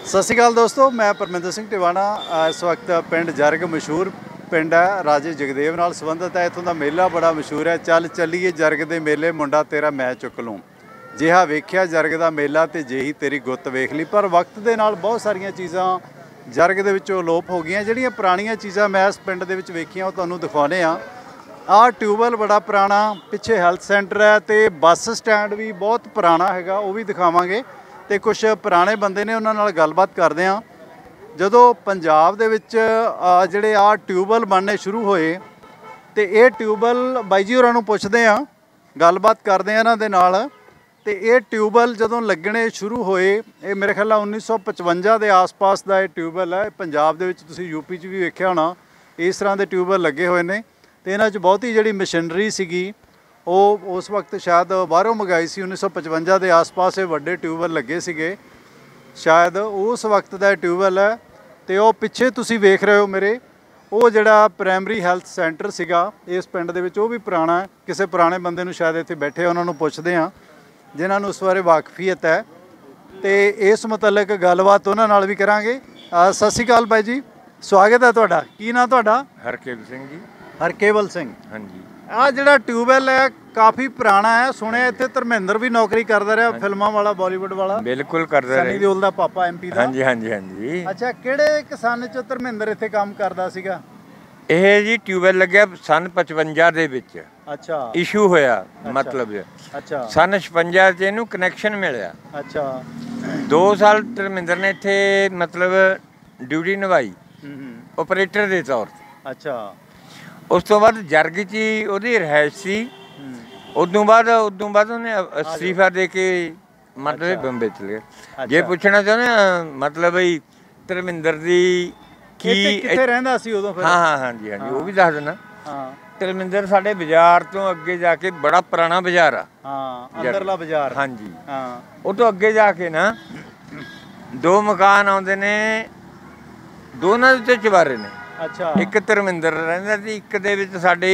सत श्री अकाल दोस्तों, मैं परमिंदर सिंह टिवाणा इस वक्त पिंड जरग मशहूर पिंड है, राजे जगदेव नाल संबंधित है। इत्थों का मेला बड़ा मशहूर है। चल चलीए जरग दे मेले, मुंडा तेरा मैं चुक लूँ। जिहा वेख्या जरग दा मेला ते जेही तेरी गुत्त वेख ली। पर वक्त दे नाल बहुत सारिया चीज़ां जरग दे विचों अलोप हो गईयां। जिहड़ियां पुराणियां चीज़ां मैं इस पिंड दे विच वेखियां ओह तुहानूं दिखाउने आ। आह ट्यूबवैल बड़ा पुराना, पिछे हैल्थ सेंटर है ते बस स्टैंड भी बहुत पुराना हैगा, वो भी दिखावांगे। ਤੇ ਕੁਝ ਪੁਰਾਣੇ ਬੰਦੇ ਨੇ ਉਹਨਾਂ ਨਾਲ ਗੱਲਬਾਤ ਕਰਦੇ ਆ। ਜਦੋਂ ਪੰਜਾਬ ਦੇ ਵਿੱਚ ਜਿਹੜੇ ਆ ਟਿਊਬਵੈਲ ਬਣਨੇ ਸ਼ੁਰੂ ਹੋਏ ਤੇ ਇਹ ਟਿਊਬਵੈਲ ਬਾਈ ਜੀ ਹੋਰਾਂ ਨੂੰ ਪੁੱਛਦੇ ਆ, ਗੱਲਬਾਤ ਕਰਦੇ ਆ ਇਹਨਾਂ ਦੇ ਨਾਲ। ਤੇ ਇਹ ਟਿਊਬਵੈਲ ਜਦੋਂ ਲੱਗਣੇ ਸ਼ੁਰੂ ਹੋਏ, ਇਹ ਮੇਰੇ ਖਿਆਲ ਨਾਲ 1955 ਦੇ ਆਸ-ਪਾਸ ਦਾ ਇਹ ਟਿਊਬਵੈਲ ਹੈ। ਪੰਜਾਬ ਦੇ ਵਿੱਚ ਤੁਸੀਂ ਯੂਪੀ 'ਚ ਵੀ ਵੇਖਿਆ ਹੋਣਾ, ਇਸ ਤਰ੍ਹਾਂ ਦੇ ਟਿਊਬਵੈਲ ਲੱਗੇ ਹੋਏ ਨੇ। ਤੇ ਇਹਨਾਂ 'ਚ ਬਹੁਤੀ ਜਿਹੜੀ ਮਸ਼ੀਨਰੀ ਸੀਗੀ ਉਹ ਉਸ ਵਕਤ ਸ਼ਾਇਦ ਬਾਹਰੋਂ ਮੰਗਾਈ ਸੀ। 1955 ਦੇ ਆਸ-ਪਾਸ ਇਹ ਵੱਡੇ ਟਿਊਬਵੈਲ ਲੱਗੇ ਸੀਗੇ, ਸ਼ਾਇਦ ਉਸ ਵਕਤ ਦਾ ਟਿਊਬਵੈਲ ਹੈ। ਤੇ ਉਹ ਪਿੱਛੇ ਤੁਸੀਂ ਵੇਖ ਰਹੇ ਹੋ ਮੇਰੇ, ਉਹ ਜਿਹੜਾ ਪ੍ਰਾਇਮਰੀ ਹੈਲਥ ਸੈਂਟਰ ਸੀਗਾ ਇਸ ਪਿੰਡ ਦੇ ਵਿੱਚ, ਉਹ ਵੀ ਪੁਰਾਣਾ ਹੈ। ਕਿਸੇ ਪੁਰਾਣੇ ਬੰਦੇ ਨੂੰ ਸ਼ਾਇਦ ਇੱਥੇ ਬੈਠੇ ਉਹਨਾਂ ਨੂੰ ਪੁੱਛਦੇ ਹਾਂ ਜਿਨ੍ਹਾਂ ਨੂੰ ਉਸ ਬਾਰੇ ਵਾਕਫੀਅਤ ਹੈ, ਤੇ ਇਸ ਮੁਤਲਕ ਗੱਲਬਾਤ ਉਹਨਾਂ ਨਾਲ ਵੀ ਕਰਾਂਗੇ। ਸਤਿ ਸ਼੍ਰੀ ਅਕਾਲ ਬਾਈ ਜੀ, ਸਵਾਗਤ ਹੈ ਤੁਹਾਡਾ। ਕੀ ਨਾਂ ਤੁਹਾਡਾ? ਹਰਕੇਵਲ ਸਿੰਘ ਜੀ। ਹਰਕੇਵਲ ਸਿੰਘ। ਹਾਂਜੀ। ਆ ਜਿਹੜਾ ਟਿਊਬਵੈਲ ਹੈ ਕਾਫੀ ਪੁਰਾਣਾ ਹੈ। ਸੁਣਿਆ ਇੱਥੇ ਧਰਮਿੰਦਰ ਵੀ ਨੌਕਰੀ ਕਰਦਾ ਰਿਹਾ, ਫਿਲਮਾਂ ਵਾਲਾ, ਬਾਲੀਵੁੱਡ ਵਾਲਾ। ਬਿਲਕੁਲ ਕਰਦਾ ਰਿਹਾ। ਸਨੀ ਦਿਓਲ ਦਾ ਪਾਪਾ ਐਮਪੀ ਦਾ। ਹਾਂਜੀ ਹਾਂਜੀ ਹਾਂਜੀ। ਅੱਛਾ, ਕਿਹੜੇ ਕਿਸਾਨ ਚ ਧਰਮਿੰਦਰ ਇੱਥੇ ਕੰਮ ਕਰਦਾ ਸੀਗਾ? ਇਹ ਜੀ ਟਿਊਬਵੈਲ ਲੱਗਿਆ ਸਨ 55 ਦੇ ਵਿੱਚ। ਅੱਛਾ। ਇਸ਼ੂ ਹੋਇਆ ਮਤਲਬ। ਅੱਛਾ। ਸਨ 56 ਚ ਇਹਨੂੰ ਕਨੈਕਸ਼ਨ ਮਿਲਿਆ। ਅੱਛਾ। 2 ਸਾਲ ਧਰਮਿੰਦਰ ਨੇ ਇੱਥੇ ਮਤਲਬ ਡਿਊਟੀ ਨਿਭਾਈ ਆਪਰੇਟਰ ਦੇ ਤੌਰ ਤੇ। ਅੱਛਾ। ਉਸ ਤੋਂ ਬਾਅਦ ਜਰਗ 'ਚ ਹੀ ਉਹਦੀ ਰਿਹਾਇਸ਼ ਸੀ। ਉਦੋਂ ਬਾਅਦ ਉਹਨੇ ਅਸਤੀਫਾ ਦੇ ਕੇ ਮਤਲਬ ਬੰਬੇ ਚਲੇ ਗਿਆ। ਜੇ ਪੁੱਛਣਾ ਚਾਹੁੰਦੇ ਮਤਲਬ ਬਈ ਧਰਮਿੰਦਰ ਦੀ ਕੀ ਕਿੱਥੇ ਰਹਿੰਦਾ ਸੀ ਉਦੋਂ ਫਿਰ? ਹਾਂ ਹਾਂਜੀ ਹਾਂਜੀ, ਉਹ ਵੀ ਦੱਸ ਦੇਣਾ। ਹਾਂ, ਧਰਮਿੰਦਰ ਸਾਡੇ ਬਾਜ਼ਾਰ ਤੋਂ ਅੱਗੇ ਜਾ ਕੇ ਬੜਾ ਪੁਰਾਣਾ ਬਾਜ਼ਾਰ ਆ। ਹਾਂ, ਅੰਦਰਲਾ ਬਾਜ਼ਾਰ। ਹਾਂਜੀ। ਹਾਂ, ਉਹ ਤੋਂ ਅੱਗੇ ਜਾ ਕੇ ਨਾ 2 ਮਕਾਨ ਆਉਂਦੇ ਨੇ, ਦੋਨਾਂ ਦੇ ਉੱਤੇ ਚੁਬਾਰੇ ਨੇ। ਅੱਛਾ। ਇੱਕ ਧਰਮਿੰਦਰ ਰਹਿੰਦਾ ਸੀ, ਇੱਕ ਦੇ ਵਿੱਚ ਸਾਡੇ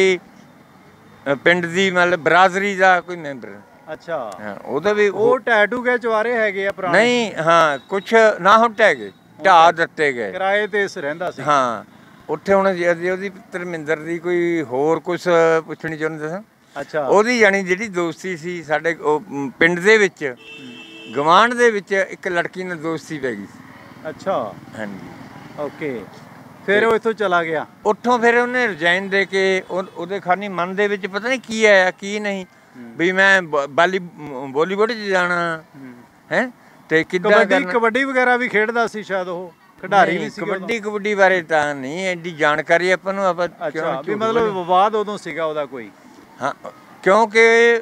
ਪਿੰਡ ਦੀ ਮਤਲਬ ਬਰਾਦਰੀ ਦਾ ਕੋਈ ਮੈਂਬਰ। ਅੱਛਾ। ਹਾਂ, ਉਹਦਾ ਵੀ ਉਹ ਟੈਟੂ ਕੇ ਚਵਾਰੇ ਹੈਗੇ ਆ ਪੁਰਾਣੇ? ਨਹੀਂ, ਹਾਂ ਕੁਛ ਨਾ ਹੁਣ ਟਹਿ ਗਏ, ਢਾਹ ਦਿੱਤੇ ਗਏ। ਕਿਰਾਏ ਤੇ ਰਹਿੰਦਾ ਸੀ। ਹਾਂ, ਉੱਥੇ ਹੁਣ ਉਹਦੀ ਧਰਮਿੰਦਰ ਦੀ ਕੋਈ ਹੋਰ ਕੁਛ ਪੁੱਛਣੀ ਚਾਹੁੰਦੇ ਸਾਂ। ਅੱਛਾ। ਉਹਦੀ ਜਾਣੀ ਜਿਹੜੀ ਦੋਸਤੀ ਸੀ ਸਾਡੇ ਪਿੰਡ ਦੇ ਵਿੱਚ, ਗਵਾਂਢ ਦੇ ਵਿੱਚ ਇੱਕ ਲੜਕੀ ਨਾਲ ਦੋਸਤੀ ਪੈ ਗਈ ਸੀ। ਅੱਛਾ। ਹਾਂਜੀ। ਓਕੇ। ਫਿਰ ਉਹ ਇੱਥੋਂ ਚਲਾ ਗਿਆ। ਉੱਥੋਂ ਫਿਰ ਉਹਨੇ ਰਿਜ਼ਾਈਨ ਦੇ ਕੇ ਉਹਦੇ ਖਾਨੀ ਮਨ ਦੇ ਵਿੱਚ ਪਤਾ ਨਹੀਂ ਕੀ ਆਇਆ ਕੀ ਨਹੀਂ, ਵੀ ਮੈਂ ਬਾਲੀਵੁੱਡ 'ਚ ਜਾਣਾ ਹੈ। ਤੇ ਕਿੱਦਾਂ ਕਬੱਡੀ ਵਗੈਰਾ ਵੀ ਖੇਡਦਾ ਸੀ ਸ਼ਾਇਦ, ਉਹ ਖਿਡਾਰੀ ਵੀ ਸੀ। ਕਬੱਡੀ ਬਾਰੇ ਤਾਂ ਨਹੀਂ ਐਡੀ ਜਾਣਕਾਰੀ ਆਪਾਂ ਨੂੰ। ਆਪਾਂ ਵੀ ਮਤਲਬ ਵਿਵਾਦ ਉਦੋਂ ਸੀਗਾ ਉਹਦਾ ਕੋਈ? ਹਾਂ, ਕਿਉਂਕਿ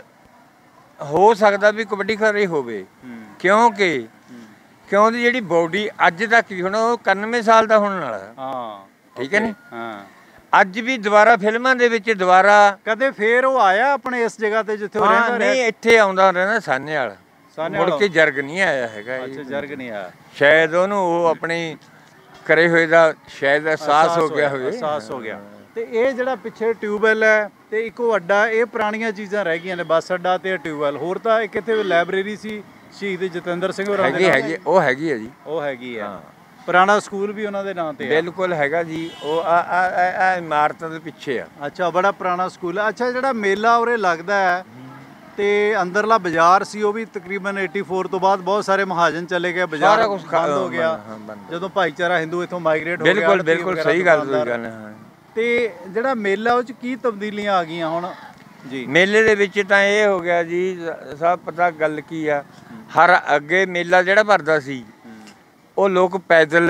ਹੋ ਸਕਦਾ ਵੀ ਕਬੱਡੀ ਖਿਡਾਰੀ ਹੋਵੇ, ਕਿਉਂਕਿ ਉਹਦੀ ਜਿਹੜੀ ਬੋਡੀ ਅੱਜ ਤੱਕ ਵੀ, ਹੁਣ ਉਹ 91 ਸਾਲ ਦਾ ਹੋਣ ਵਾਲਾ। ਹਾਂ, ਠੀਕ ਹੈ ਨੀ। ਹਾਂ, ਅੱਜ ਵੀ ਦੁਬਾਰਾ ਫਿਲਮਾਂ ਦੇ ਵਿੱਚ ਦੁਬਾਰਾ ਕਦੇ ਫੇਰ ਉਹ ਆਇਆ ਆਪਣੇ ਇਸ ਜਗ੍ਹਾ ਤੇ ਜਿੱਥੇ ਉਹ ਰਹਿੰਦਾ? ਨਹੀਂ, ਇੱਥੇ ਆਉਂਦਾ ਰਹਿੰਦਾ ਸਾਨੇਵਾਲ। ਮੁੜ ਕੇ ਜਰਗ ਨਹੀਂ ਆਇਆ ਹੈਗਾ। ਅੱਛਾ, ਜਰਗ ਨਹੀਂ ਆਇਆ। ਸ਼ਾਇਦ ਉਹਨੂੰ ਉਹ ਆਪਣੀ ਕਰੇ ਹੋਏ ਦਾ ਸ਼ਾਇਦ ਅਹਿਸਾਸ ਹੋ ਗਿਆ ਹੋਵੇ। ਅਹਿਸਾਸ ਹੋ ਗਿਆ। ਤੇ ਇਹ ਜਿਹੜਾ ਪਿੱਛੇ ਟਿਊਬਵੈਲ ਹੈ ਤੇ ਇੱਕੋ ਅੱਡਾ, ਇਹ ਪੁਰਾਣੀਆਂ ਚੀਜ਼ਾਂ ਰਹਿ ਗਈਆਂ ਨੇ, ਬੱਸ ਅੱਡਾ ਤੇ ਟਿਊਬਵੈਲ। ਹੋਰ ਤਾਂ ਇੱਕ ਇੱਥੇ ਲਾਇਬ੍ਰੇਰੀ ਸੀ ਸ਼ਹੀਦ ਜਤਿੰਦਰ ਸਿੰਘ ਹੋਰਾਂ ਦੀ। ਹੈਗੀ, ਉਹ ਹੈਗੀ ਹੈ ਜੀ। ਉਹ ਹੈਗੀ ਆ। ਪੁਰਾਣਾ ਸਕੂਲ ਵੀ ਉਹਨਾਂ ਦੇ ਨਾਂ ਤੇ ਆ? ਬਿਲਕੁਲ ਹੈਗਾ ਜੀ। ਉਹ ਆ ਇਮਾਰਤਾਂ ਦੇ ਪਿੱਛੇ ਆ। ਅੱਛਾ, ਬੜਾ ਪੁਰਾਣਾ ਸਕੂਲ ਹੈ। ਅੱਛਾ, ਜਿਹੜਾ ਮੇਲਾ ਉਰੇ ਲੱਗਦਾ ਹੈ ਤੇ ਅੰਦਰਲਾ ਬਾਜ਼ਾਰ ਸੀ, ਉਹ ਵੀ ਤਕਰੀਬਨ 84 ਤੋਂ ਬਾਅਦ ਬਹੁਤ ਸਾਰੇ ਮਹਾਜਨ ਚਲੇ ਗਏ, ਬਾਜ਼ਾਰ ਬੰਦ ਹੋ ਗਿਆ ਜਦੋਂ ਭਾਈਚਾਰਾ ਹਿੰਦੂ ਇੱਥੋਂ ਮਾਈਗ੍ਰੇਟ ਹੋ ਗਿਆ। ਬਿਲਕੁਲ ਬਿਲਕੁਲ ਸਹੀ ਗੱਲ ਹੈ। ਤੇ ਜਿਹੜਾ ਮੇਲਾ ਉਹ 'ਚ ਕੀ ਤਬਦੀਲੀਆਂ ਆ ਗਈਆਂ ਹੁਣ ਜੀ? ਮੇਲੇ ਦੇ ਵਿੱਚ ਤਾਂ ਇਹ ਹੋ ਗਿਆ ਜੀ, ਸਭ ਪਤਾ ਗੱਲ ਕੀ ਆ। ਹਰ ਅੱਗੇ ਮੇਲਾ ਜਿਹੜਾ ਭਰਦਾ ਸੀ ਉਹ ਲੋਕ ਪੈਦਲ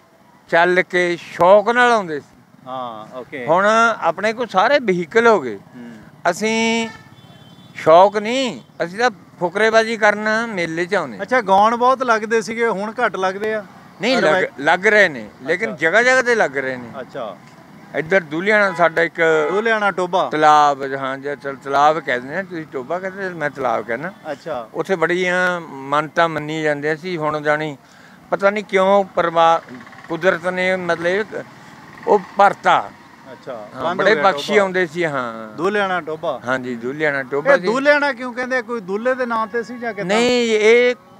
ਚੱਲ ਕੇ ਸ਼ੌਕ ਨਾਲ ਆਉਂਦੇ ਸੀ। ਹਾਂ, ਓਕੇ। ਹੁਣ ਆਪਣੇ ਕੋਲ ਸਾਰੇ ਵਹੀਕਲ ਹੋ ਗਏ। ਅਸੀਂ ਸ਼ੌਕ ਨਹੀਂ, ਅਸੀਂ ਤਾਂ ਫੁਕਰੇਬਾਜ਼ੀ ਕਰਨ ਮੇਲੇ 'ਚ ਆਉਂਦੇ। ਅੱਛਾ, ਗਾਉਣ ਬਹੁਤ ਲੱਗਦੇ ਸੀਗੇ, ਹੁਣ ਘੱਟ ਲੱਗਦੇ ਆ? ਨਹੀਂ, ਲੱਗ ਰਹੇ ਨੇ, ਲੇਕਿਨ ਜਗ੍ਹਾ ਜਗ੍ਹਾ ਤੇ ਲੱਗ ਰਹੇ ਨੇ। ਅੱਛਾ। ਇੱਧਰ ਦੁਲਿਆਣਾ ਸਾਡਾ ਇੱਕ ਦੁਲਿਆਣਾ ਟੋਬਾ ਤਲਾਬ, ਹਾਂ ਜੀ ਤਲਾਬ ਕਹਿੰਦੇ ਨੇ, ਤੁਸੀਂ ਟੋਬਾ ਕਹਿੰਦੇ, ਮੈਂ ਤਲਾਬ ਕਹਿੰਦਾ। ਅੱਛਾ। ਉੱਥੇ ਬੜੀਆਂ ਮਾਨਤਾਂ ਮੰਨੀ ਜਾਂਦੀਆਂ ਸੀ। ਹੁਣ ਜਾਣੀ ਪਤਾ ਨਹੀਂ ਕਿਉਂ ਕੁਦਰਤ ਨੇ ਮਤਲਬ ਉਹ ਭਰਤਾ। ਅੱਛਾ, ਬੜੇ ਬਖਸ਼ੀ ਆਉਂਦੇ ਸੀ। ਹਾਂ, ਦੁਲਿਆਣਾ ਟੋਬਾ। ਹਾਂਜੀ, ਦੁਲਿਆਣਾ ਟੋਬਾ। ਦੁਲਿਆਣਾ ਕਿਉਂ ਕਹਿੰਦੇ? ਕੋਈ ਦੁੱਲੇ ਦੇ ਨਾਂ ਤੇ ਸੀ ਜਾਂ ਕਿੱਦਾਂ? ਨਹੀਂ, ਇਹ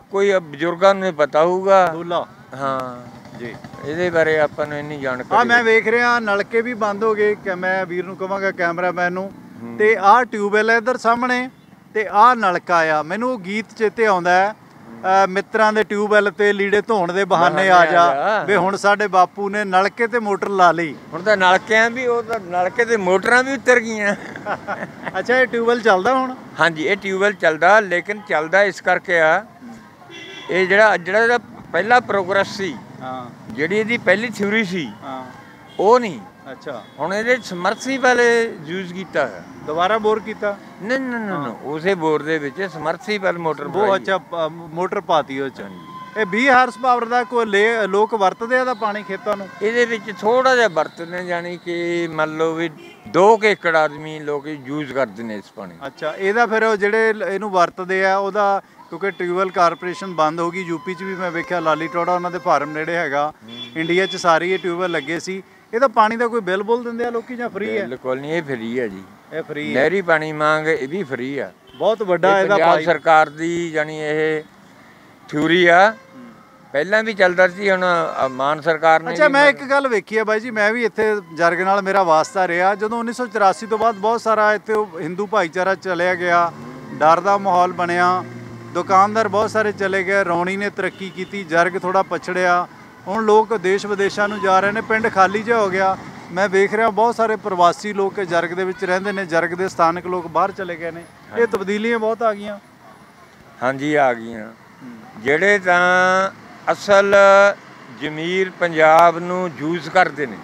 ਕੋਈ ਬਜ਼ੁਰਗਾਂ ਨੂੰ ਪਤਾ ਹੋਊਗਾ। ਡੋਲਾ ਹਾਂ ਜੀ, ਇਹਦੇ ਬਾਰੇ ਆਪਾਂ ਨੂੰ ਇੰਨੀ ਜਾਣਕਾਰੀ। ਮੈਂ ਵੇਖ ਰਿਹਾ ਨਲਕੇ ਵੀ ਬੰਦ ਹੋ ਗਏ ਕਿ ਮੈਂ ਵੀਰ ਨੂੰ ਕਹਾਂਗਾ ਕੈਮਰਾਮੈਨ ਨੂੰ, ਤੇ ਆਹ ਟਿਊਬਵੈਲ ਹੈ ਇੱਧਰ ਸਾਹਮਣੇ ਤੇ ਆਹ ਨਲਕਾ ਆ। ਮੈਨੂੰ ਉਹ ਗੀਤ ਚੇਤੇ ਆਉਂਦਾ ਹੈ, ਮਿੱਤਰਾਂ ਦੇ ਟਿਊਬਵੈਲ ਤੇ ਲੀੜੇ ਧੋਣ ਦੇ ਬਹਾਨੇ ਆ ਜਾ, ਵੀ ਹੁਣ ਸਾਡੇ ਬਾਪੂ ਨੇ ਨਲਕੇ ਤੇ ਮੋਟਰ ਲਾ ਲਈ। ਹੁਣ ਤਾਂ ਨਲਕਿਆਂ ਵੀ, ਉਹ ਤਾਂ ਨਲਕੇ ਤੇ ਮੋਟਰਾਂ ਵੀ ਉਤਰ ਗਈਆਂ। ਅੱਛਾ, ਇਹ ਟਿਊਬਵੈਲ ਚੱਲਦਾ ਹੁਣ? ਹਾਂਜੀ, ਇਹ ਟਿਊਬਵੈਲ ਚੱਲਦਾ, ਲੇਕਿਨ ਚੱਲਦਾ ਇਸ ਕਰਕੇ ਆ, ਇਹ ਜਿਹੜਾ ਇਹਦਾ ਪਹਿਲਾ ਪ੍ਰੋਗਰੈਸ ਸੀ, ਜਿਹੜੀ ਇਹਦੀ ਪਹਿਲੀ ਥਿਊਰੀ ਸੀ, ਉਹ ਨਹੀਂ। ਅੱਛਾ, ਹੁਣ ਇਹਦੇ ਸਮਰਸੀਬਲ ਯੂਜ਼ ਕੀਤਾ ਹੈ। ਦੁਬਾਰਾ ਬੋਰ ਕੀਤਾ? ਨਹੀਂ ਨਹੀਂ ਨਹੀਂ, ਉਸੇ ਬੋਰ ਦੇ ਵਿੱਚ ਸਮਰਸੀਬਲ ਮੋਟਰ ਉਹ ਅੱਛਾ, ਮੋਟਰ ਪਾਤੀ ਉਹ ਚ। ਇਹ 20 ਹਾਰਸ ਪਾਵਰ ਦਾ ਕੋਈ ਲੋਕ ਵਰਤਦੇ ਆ ਦਾ ਪਾਣੀ ਖੇਤਾਂ ਨੂੰ? ਇਹਦੇ ਵਿੱਚ ਥੋੜਾ ਜਿਹਾ ਵਰਤਦੇ, ਜਾਨੀ ਕਿ ਮੰਨ ਲਓ ਵੀ 2 ਏਕੜ ਆਦਮੀ ਲੋਕ ਯੂਜ਼ ਕਰਦੇ ਨੇ ਇਸ ਪਾਣੀ। ਅੱਛਾ, ਇਹਦਾ ਫਿਰ ਜਿਹੜੇ ਇਹਨੂੰ ਵਰਤਦੇ ਆ ਉਹਦਾ, ਕਿਉਂਕਿ ਟਿਊਬਵੈਲ ਕਾਰਪੋਰੇਸ਼ਨ ਬੰਦ ਹੋ ਗਈ, ਯੂਪੀ 'ਚ ਵੀ ਮੈਂ ਵੇਖਿਆ ਲਾਲੀ ਟੋੜਾ ਉਹਨਾਂ ਦੇ ਫਾਰਮ ਨੇੜੇ ਹੈਗਾ, ਇੰਡੀਆ 'ਚ ਸਾਰੀ ਇਹ ਟਿਊਬਵੈਲ ਲੱਗੇ ਸੀ। ਇਹਦਾ ਪਾਣੀ ਦਾ ਕੋਈ ਬਿੱਲ ਬੁੱਲ ਦਿੰਦੇ ਆ ਲੋਕੀ ਜਾਂ ਫ੍ਰੀ ਹੈ? ਬਿਲਕੁਲ ਨਹੀਂ, ਇਹ ਫ੍ਰੀ ਹੈ ਜੀ। ਇਹ ਫ੍ਰੀ ਹੈ? ਨਹਿਰੀ ਪਾਣੀ ਮੰਗ ਇਹ ਵੀ ਫ੍ਰੀ ਆ। ਬਹੁਤ ਵੱਡਾ ਇਹਦਾ ਪੰਜਾਬ ਸਰਕਾਰ ਦੀ ਜਾਨੀ ਇਹ ਥਿਊਰੀ ਆ, ਪਹਿਲਾਂ ਵੀ ਚੱਲਦਾ ਸੀ, ਹੁਣ ਮਾਨ ਸਰਕਾਰ ਨੇ। ਅੱਛਾ, ਮੈਂ ਇੱਕ ਗੱਲ ਵੇਖੀ ਹੈ ਬਾਈ ਜੀ, ਮੈਂ ਵੀ ਇੱਥੇ ਜਰਗ ਨਾਲ ਮੇਰਾ ਵਾਸਤਾ ਰਿਹਾ, ਜਦੋਂ 1984 ਤੋਂ ਬਾਅਦ ਬਹੁਤ ਸਾਰਾ ਇੱਥੇ ਹਿੰਦੂ ਭਾਈਚਾਰਾ ਚਲਿਆ ਗਿਆ, ਡਰ ਦਾ ਮਾਹੌਲ ਬਣਿਆ, ਦੁਕਾਨਦਾਰ ਬਹੁਤ ਸਾਰੇ ਚਲੇ ਗਏ, ਰੌਣੀ ਨੇ ਤਰੱਕੀ ਕੀਤੀ, ਜਰਗ ਥੋੜਾ ਪਛੜਿਆ, ਹੁਣ ਲੋਕ ਦੇਸ਼ ਵਿਦੇਸ਼ਾਂ ਨੂੰ ਜਾ ਰਹੇ ਨੇ, ਪਿੰਡ ਖਾਲੀ ਜਿਹਾ ਹੋ ਗਿਆ। ਮੈਂ ਵੇਖ ਰਿਹਾ ਬਹੁਤ ਸਾਰੇ ਪ੍ਰਵਾਸੀ ਲੋਕ ਜਰਗ ਦੇ ਵਿੱਚ ਰਹਿੰਦੇ ਨੇ, ਜਰਗ ਦੇ ਸਥਾਨਕ ਲੋਕ ਬਾਹਰ ਚਲੇ ਗਏ ਨੇ। ਇਹ ਤਬਦੀਲੀਆਂ ਬਹੁਤ ਆ ਗਈਆਂ। ਹਾਂਜੀ, ਆ ਗਈਆਂ। ਜਿਹੜੇ ਤਾਂ ਅਸਲ ਜ਼ਮੀਰ ਪੰਜਾਬ ਨੂੰ ਯੂਜ਼ ਕਰਦੇ ਨੇ,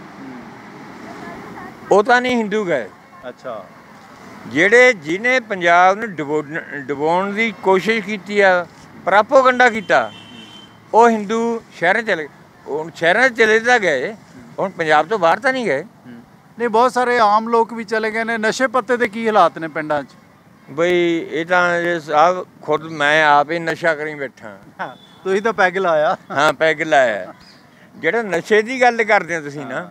ਉਹ ਤਾਂ ਨਹੀਂ ਹਿੰਦੂ ਗਏ। ਅੱਛਾ, ਜਿਹਨੇ ਪੰਜਾਬ ਨੂੰ ਡੁਬੋਣ ਦੀ ਕੋਸ਼ਿਸ਼ ਕੀਤੀ ਆ, ਪ੍ਰਾਪੋਗੰਡਾ ਕੀਤਾ, ਉਹ ਹਿੰਦੂ ਸ਼ਹਿਰਾਂ ਚਲੇ। ਹੁਣ ਸ਼ਹਿਰਾਂ 'ਚ ਚਲੇ ਤਾਂ ਗਏ, ਹੁਣ ਪੰਜਾਬ ਤੋਂ ਬਾਹਰ ਤਾਂ ਨਹੀਂ ਗਏ। ਨਹੀਂ, ਬਹੁਤ ਸਾਰੇ ਆਮ ਲੋਕ ਵੀ ਚਲੇ ਗਏ ਨੇ। ਨਸ਼ੇ ਪੱਤੇ ਦੇ ਕੀ ਹਾਲਾਤ ਨੇ ਪਿੰਡਾਂ 'ਚ? ਬਈ ਇਹ ਤਾਂ ਸਾਹਿਬ ਖੁਦ ਮੈਂ ਆਪ ਹੀ ਨਸ਼ਾ ਕਰੀ ਬੈਠਾ। ਤੁਸੀਂ ਤਾਂ ਪੈਗ ਲਾਇਆ। ਹਾਂ, ਪੈਗ ਲਾਇਆ। ਜਿਹੜਾ ਨਸ਼ੇ ਦੀ ਗੱਲ ਕਰਦੇ ਹੋ ਤੁਸੀਂ ਨਾ,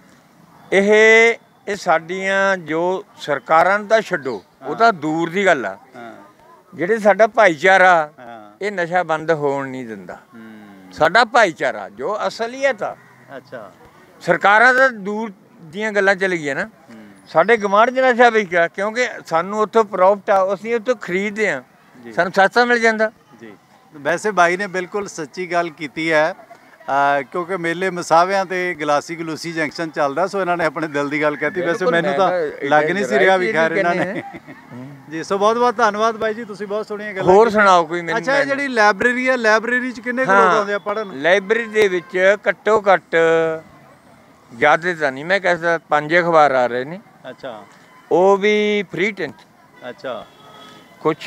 ਇਹ ਸਾਡੀਆਂ ਜੋ ਸਰਕਾਰਾਂ ਨੂੰ ਤਾਂ ਛੱਡੋ, ਉਹ ਤਾਂ ਦੂਰ ਦੀ ਗੱਲ ਆ। ਜਿਹੜੇ ਸਾਡਾ ਭਾਈਚਾਰਾ, ਇਹ ਨਸ਼ਾ ਬੰਦ ਹੋਣ ਨਹੀਂ ਦਿੰਦਾ। ਸਾਡਾ ਭਾਈਚਾਰਾ ਜੋ ਅਸਲੀਅਤ ਆ। ਅੱਛਾ, ਸਰਕਾਰਾਂ ਤਾਂ ਦੂਰ ਦੀਆਂ ਗੱਲਾਂ ਚੱਲ ਗਈਆਂ ਨਾ। ਸਾਡੇ ਗਵਾਂਢ 'ਚ ਨਸ਼ਾ ਵਿਕਿਆ, ਕਿਉਂਕਿ ਸਾਨੂੰ ਉੱਥੋਂ ਪ੍ਰੋਫਿਟ ਆ, ਅਸੀਂ ਉੱਥੋਂ ਖਰੀਦਦੇ ਹਾਂ, ਸਾਨੂੰ ਸਸਤਾ ਮਿਲ ਜਾਂਦਾ ਜੀ। ਵੈਸੇ ਬਾਈ ਨੇ ਬਿਲਕੁਲ ਸੱਚੀ ਗੱਲ ਕੀਤੀ ਹੈ, ਕਿਉਂਕਿ ਮੇਲੇ ਮਸਾਵਿਆਂ ਤੇ ਗਲਾਸੀ ਗਲੂਸੀ ਜੰਕਸ਼ਨ ਚੱਲਦਾ, ਸੋ ਇਹਨਾਂ ਨੇ ਆਪਣੇ ਦਿਲ ਦੀ ਗੱਲ ਕਹਿਤੀ। ਵੈਸੇ ਮੈਨੂੰ ਤਾਂ ਲੱਗ ਨਹੀਂ ਸੀ ਰਿਹਾ ਵੀ ਖੈਰ ਇਹਨਾਂ ਨੇ ਜੀ। ਸੋ ਬਹੁਤ ਬਹੁਤ ਧੰਨਵਾਦ ਬਾਈ ਜੀ, ਤੁਸੀਂ ਬਹੁਤ ਸੋਹਣੀਆਂ ਗੱਲਾਂ। ਹੋਰ ਸੁਣਾਓ ਕੋਈ ਮੈਨੂੰ। ਅੱਛਾ, ਇਹ ਜਿਹੜੀ ਲਾਇਬ੍ਰੇਰੀ ਹੈ, ਲਾਇਬ੍ਰੇਰੀ 'ਚ ਕਿੰਨੇ ਕੁ ਲੋਕ ਆਉਂਦੇ ਆ ਪੜ੍ਹਨ? ਲਾਇਬ੍ਰੇਰੀ ਦੇ ਵਿੱਚ ਘੱਟੋ ਘੱਟ, ਜ਼ਿਆਦਾ ਤਾਂ ਨਹੀਂ ਮੈਂ ਕਹਿ ਸਕਦਾ, 5 ਅਖਬਾਰ ਆ ਰਹੇ ਨੇ। ਅੱਛਾ, ਉਹ ਵੀ ਫ੍ਰੀ ਟੈਂਟ। ਅੱਛਾ, ਕੁਛ